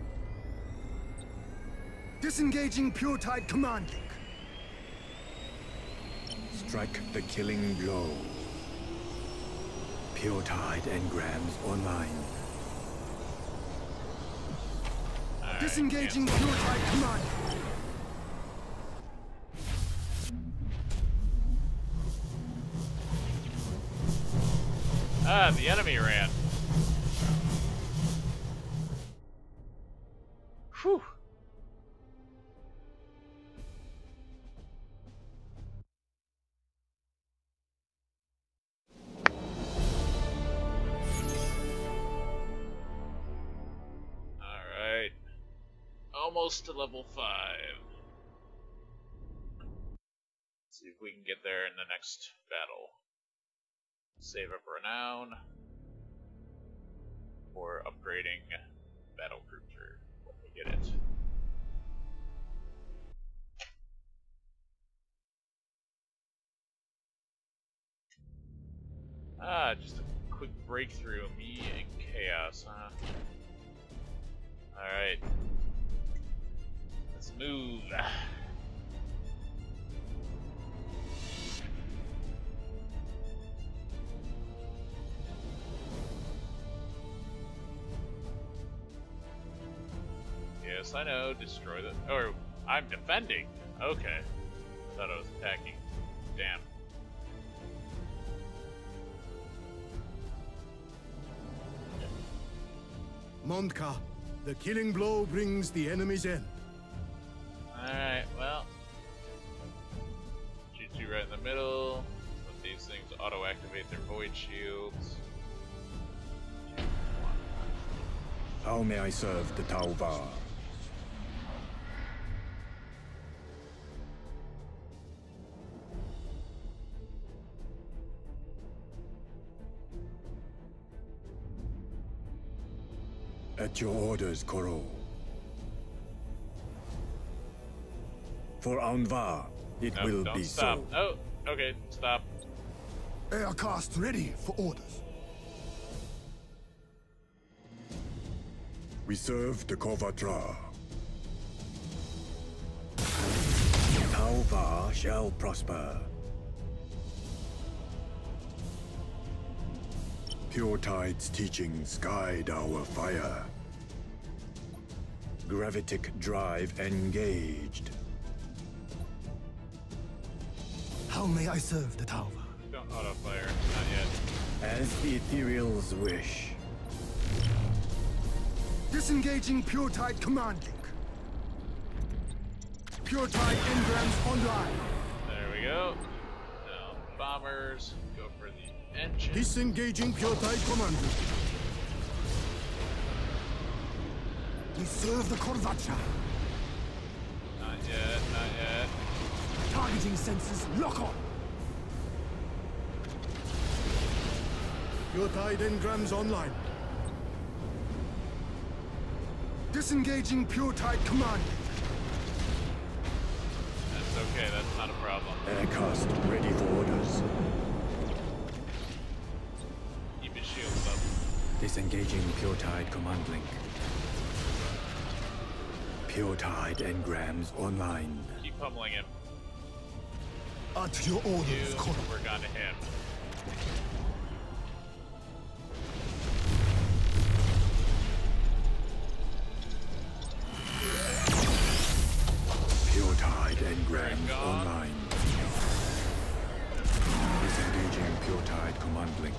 B: Disengaging Pure Tide commanding.
C: Strike the killing blow.
F: Pure Tide engrams online.
A: Alright,
B: Disengaging
A: cancel.
B: Pure Tide commanding.
A: Ah, the enemy ran. Whew. Alright. Almost to level five. Let's see if we can get there in the next battle. Save up renown for upgrading battle cruiser when we get it. Ah, just a quick breakthrough. Me and Chaos, huh? Alright. Let's move. Yes, I know. Destroy the. Or I'm defending. Okay. Thought I was attacking. Damn.
B: Mondka, the killing blow brings the enemy's end.
A: Alright, well. Shoot you right in the middle. Let these things auto-activate their void shields.
C: How may I serve the Tauva? At your orders, Koro. For Anvar, it
A: No,
C: will
A: don't
C: be
A: stop.
C: so.
A: Oh, okay, stop.
B: Aircast ready for orders.
C: We serve the Kovatra. Tauva shall prosper. Pure Tide's teachings guide our fire. Gravitic drive engaged.
B: How may I serve the Tauva?
A: Don't auto-fire. Not yet.
C: As the ethereals wish.
B: Disengaging Pure Tide Command Link. Pure Tide engrams online.
A: There we go. Now, bombers, go for the engine.
B: Disengaging Pure Tide Command Link. We serve the Korvacha.
A: Not yet, not yet.
B: Targeting sensors lock on. Pure Tide engrams online. Disengaging Pure Tide Command Link.
A: That's okay, that's not a problem.
C: Aircast ready for orders.
A: Keep his shields up.
F: Disengaging Pure Tide command link. Pure Tide engrams online.
A: Keep pummeling him.
B: At your orders,
A: You
B: Colonel.
A: work on to him.
C: Pure Tide engrams
A: gone.
C: online.
F: Disengaging Pure Tide command link.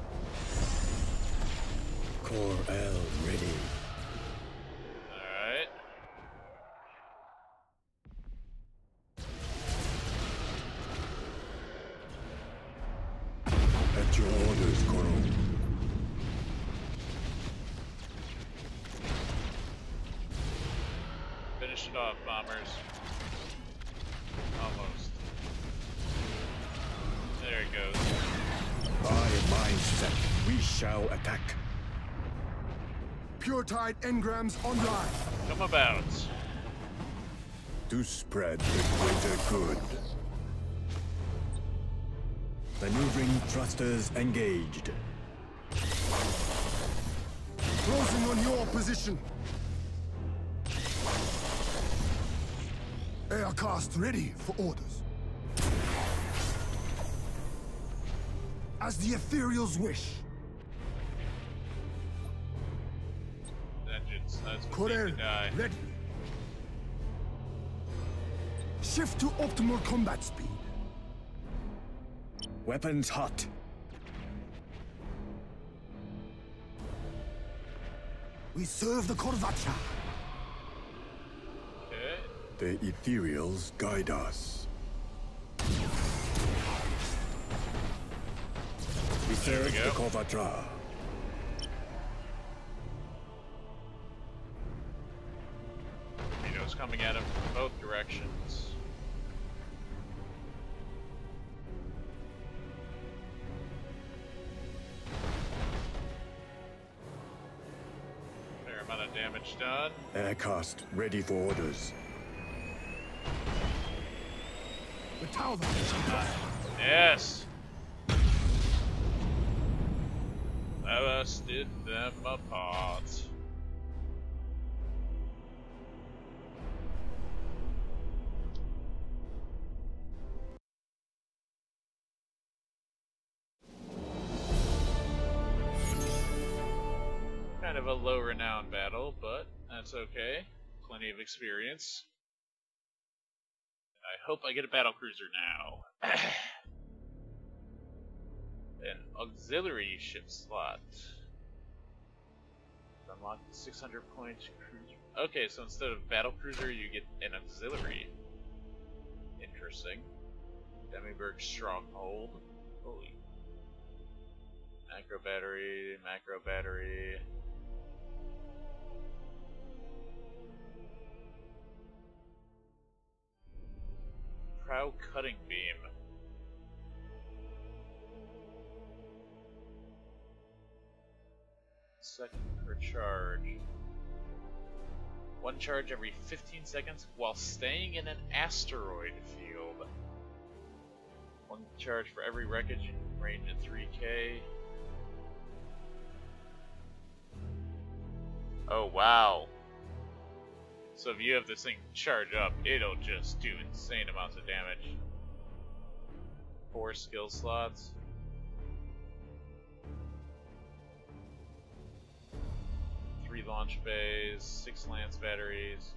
C: Core L ready.
A: Alright.
C: At your orders, Coral.
A: Finish it off, bombers. Almost. There it goes.
C: By mindset, we shall attack.
B: Pure Tide engrams online.
A: Come about.
C: To spread the greater good. Maneuvering thrusters engaged.
B: Closing on your position. Aircast ready for orders. As the Ethereals wish.
A: Engines, that's what
B: Corel
A: needs to die.
B: ready. Shift to optimal combat speed.
C: Weapons hot.
B: We serve the Korvacha.
A: Okay.
C: The Ethereals guide us. We serve
A: go.
C: the Kovatra.
A: Torpedoes coming at him from both directions. Fair amount of damage done.
C: Aircast ready for orders.
B: The tower.
A: Yes! Busted them apart. Kind of a low renown battle, but that's okay. Plenty of experience. I hope I get a battlecruiser now. An auxiliary ship slot. Unlock the six hundred point cruiser. Okay, so instead of battlecruiser, you get an auxiliary. Interesting. Demiberg Stronghold. Holy. Macro battery, macro battery. Prow cutting beam. Second per charge. One charge every fifteen seconds while staying in an asteroid field. One charge for every wreckage in range of three K. Oh wow. So if you have this thing charge up, it'll just do insane amounts of damage. Four skill slots. Three launch bays, six lance batteries.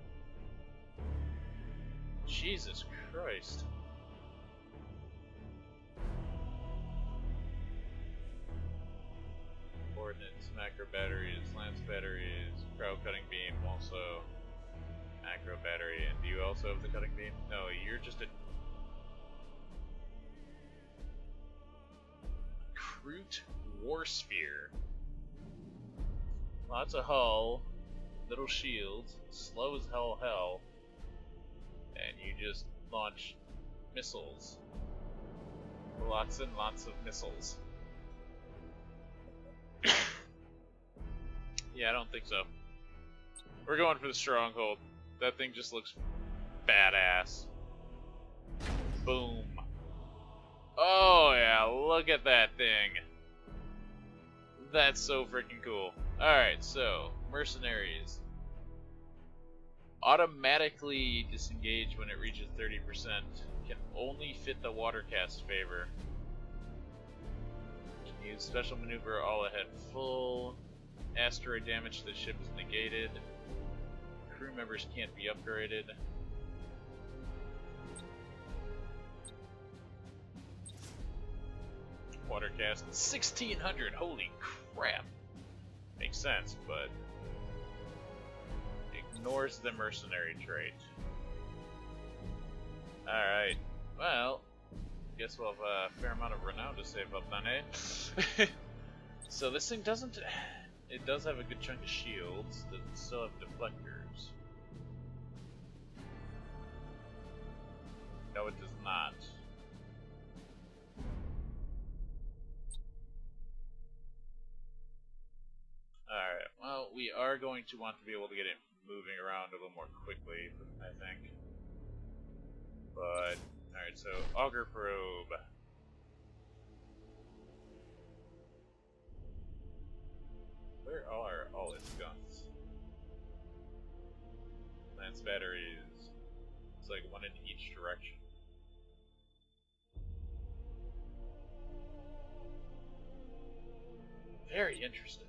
A: Jesus Christ. Coordinates, macro batteries, lance batteries, Crow cutting beam, also acro battery, and do you also have the cutting beam? No, you're just a Crute War Sphere. Lots of hull, little shields, slow as hell hell, and you just launch missiles. Lots and lots of missiles. Yeah, I don't think so. We're going for the Stronghold. That thing just looks badass. Boom. Oh yeah, look at that thing. That's so freaking cool. Alright, so, mercenaries. Automatically disengage when it reaches thirty percent. Can only fit the watercast favor. Can use special maneuver all ahead full. Asteroid damage to the ship is negated. Crew members can't be upgraded. Watercast sixteen hundred, holy crap. Makes sense, but ignores the mercenary trait. Alright, well, guess we'll have a fair amount of renown to save up then, eh? So this thing doesn't, it does have a good chunk of shields, does it still have deflectors? No, it does not. Alright, well, we are going to want to be able to get it moving around a little more quickly, I think. But, alright, so, Auger Probe. Where are all its guns? Lance batteries. It's like one in each direction. Very interesting.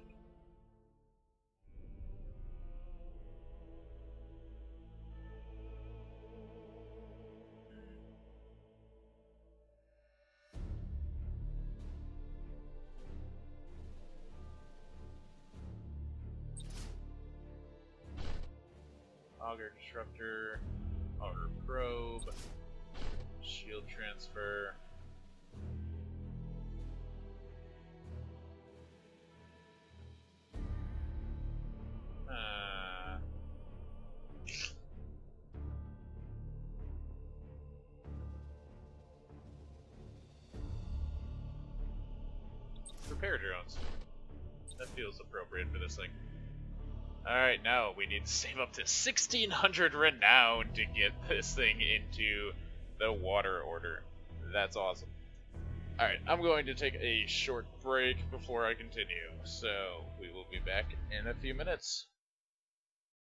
A: Auger Disruptor, Auger Probe, Shield Transfer. Uh, Repair drones. That feels appropriate for this thing. Alright, now we need to save up to sixteen hundred renown to get this thing into the water order. That's awesome. Alright, I'm going to take a short break before I continue, so we will be back in a few minutes.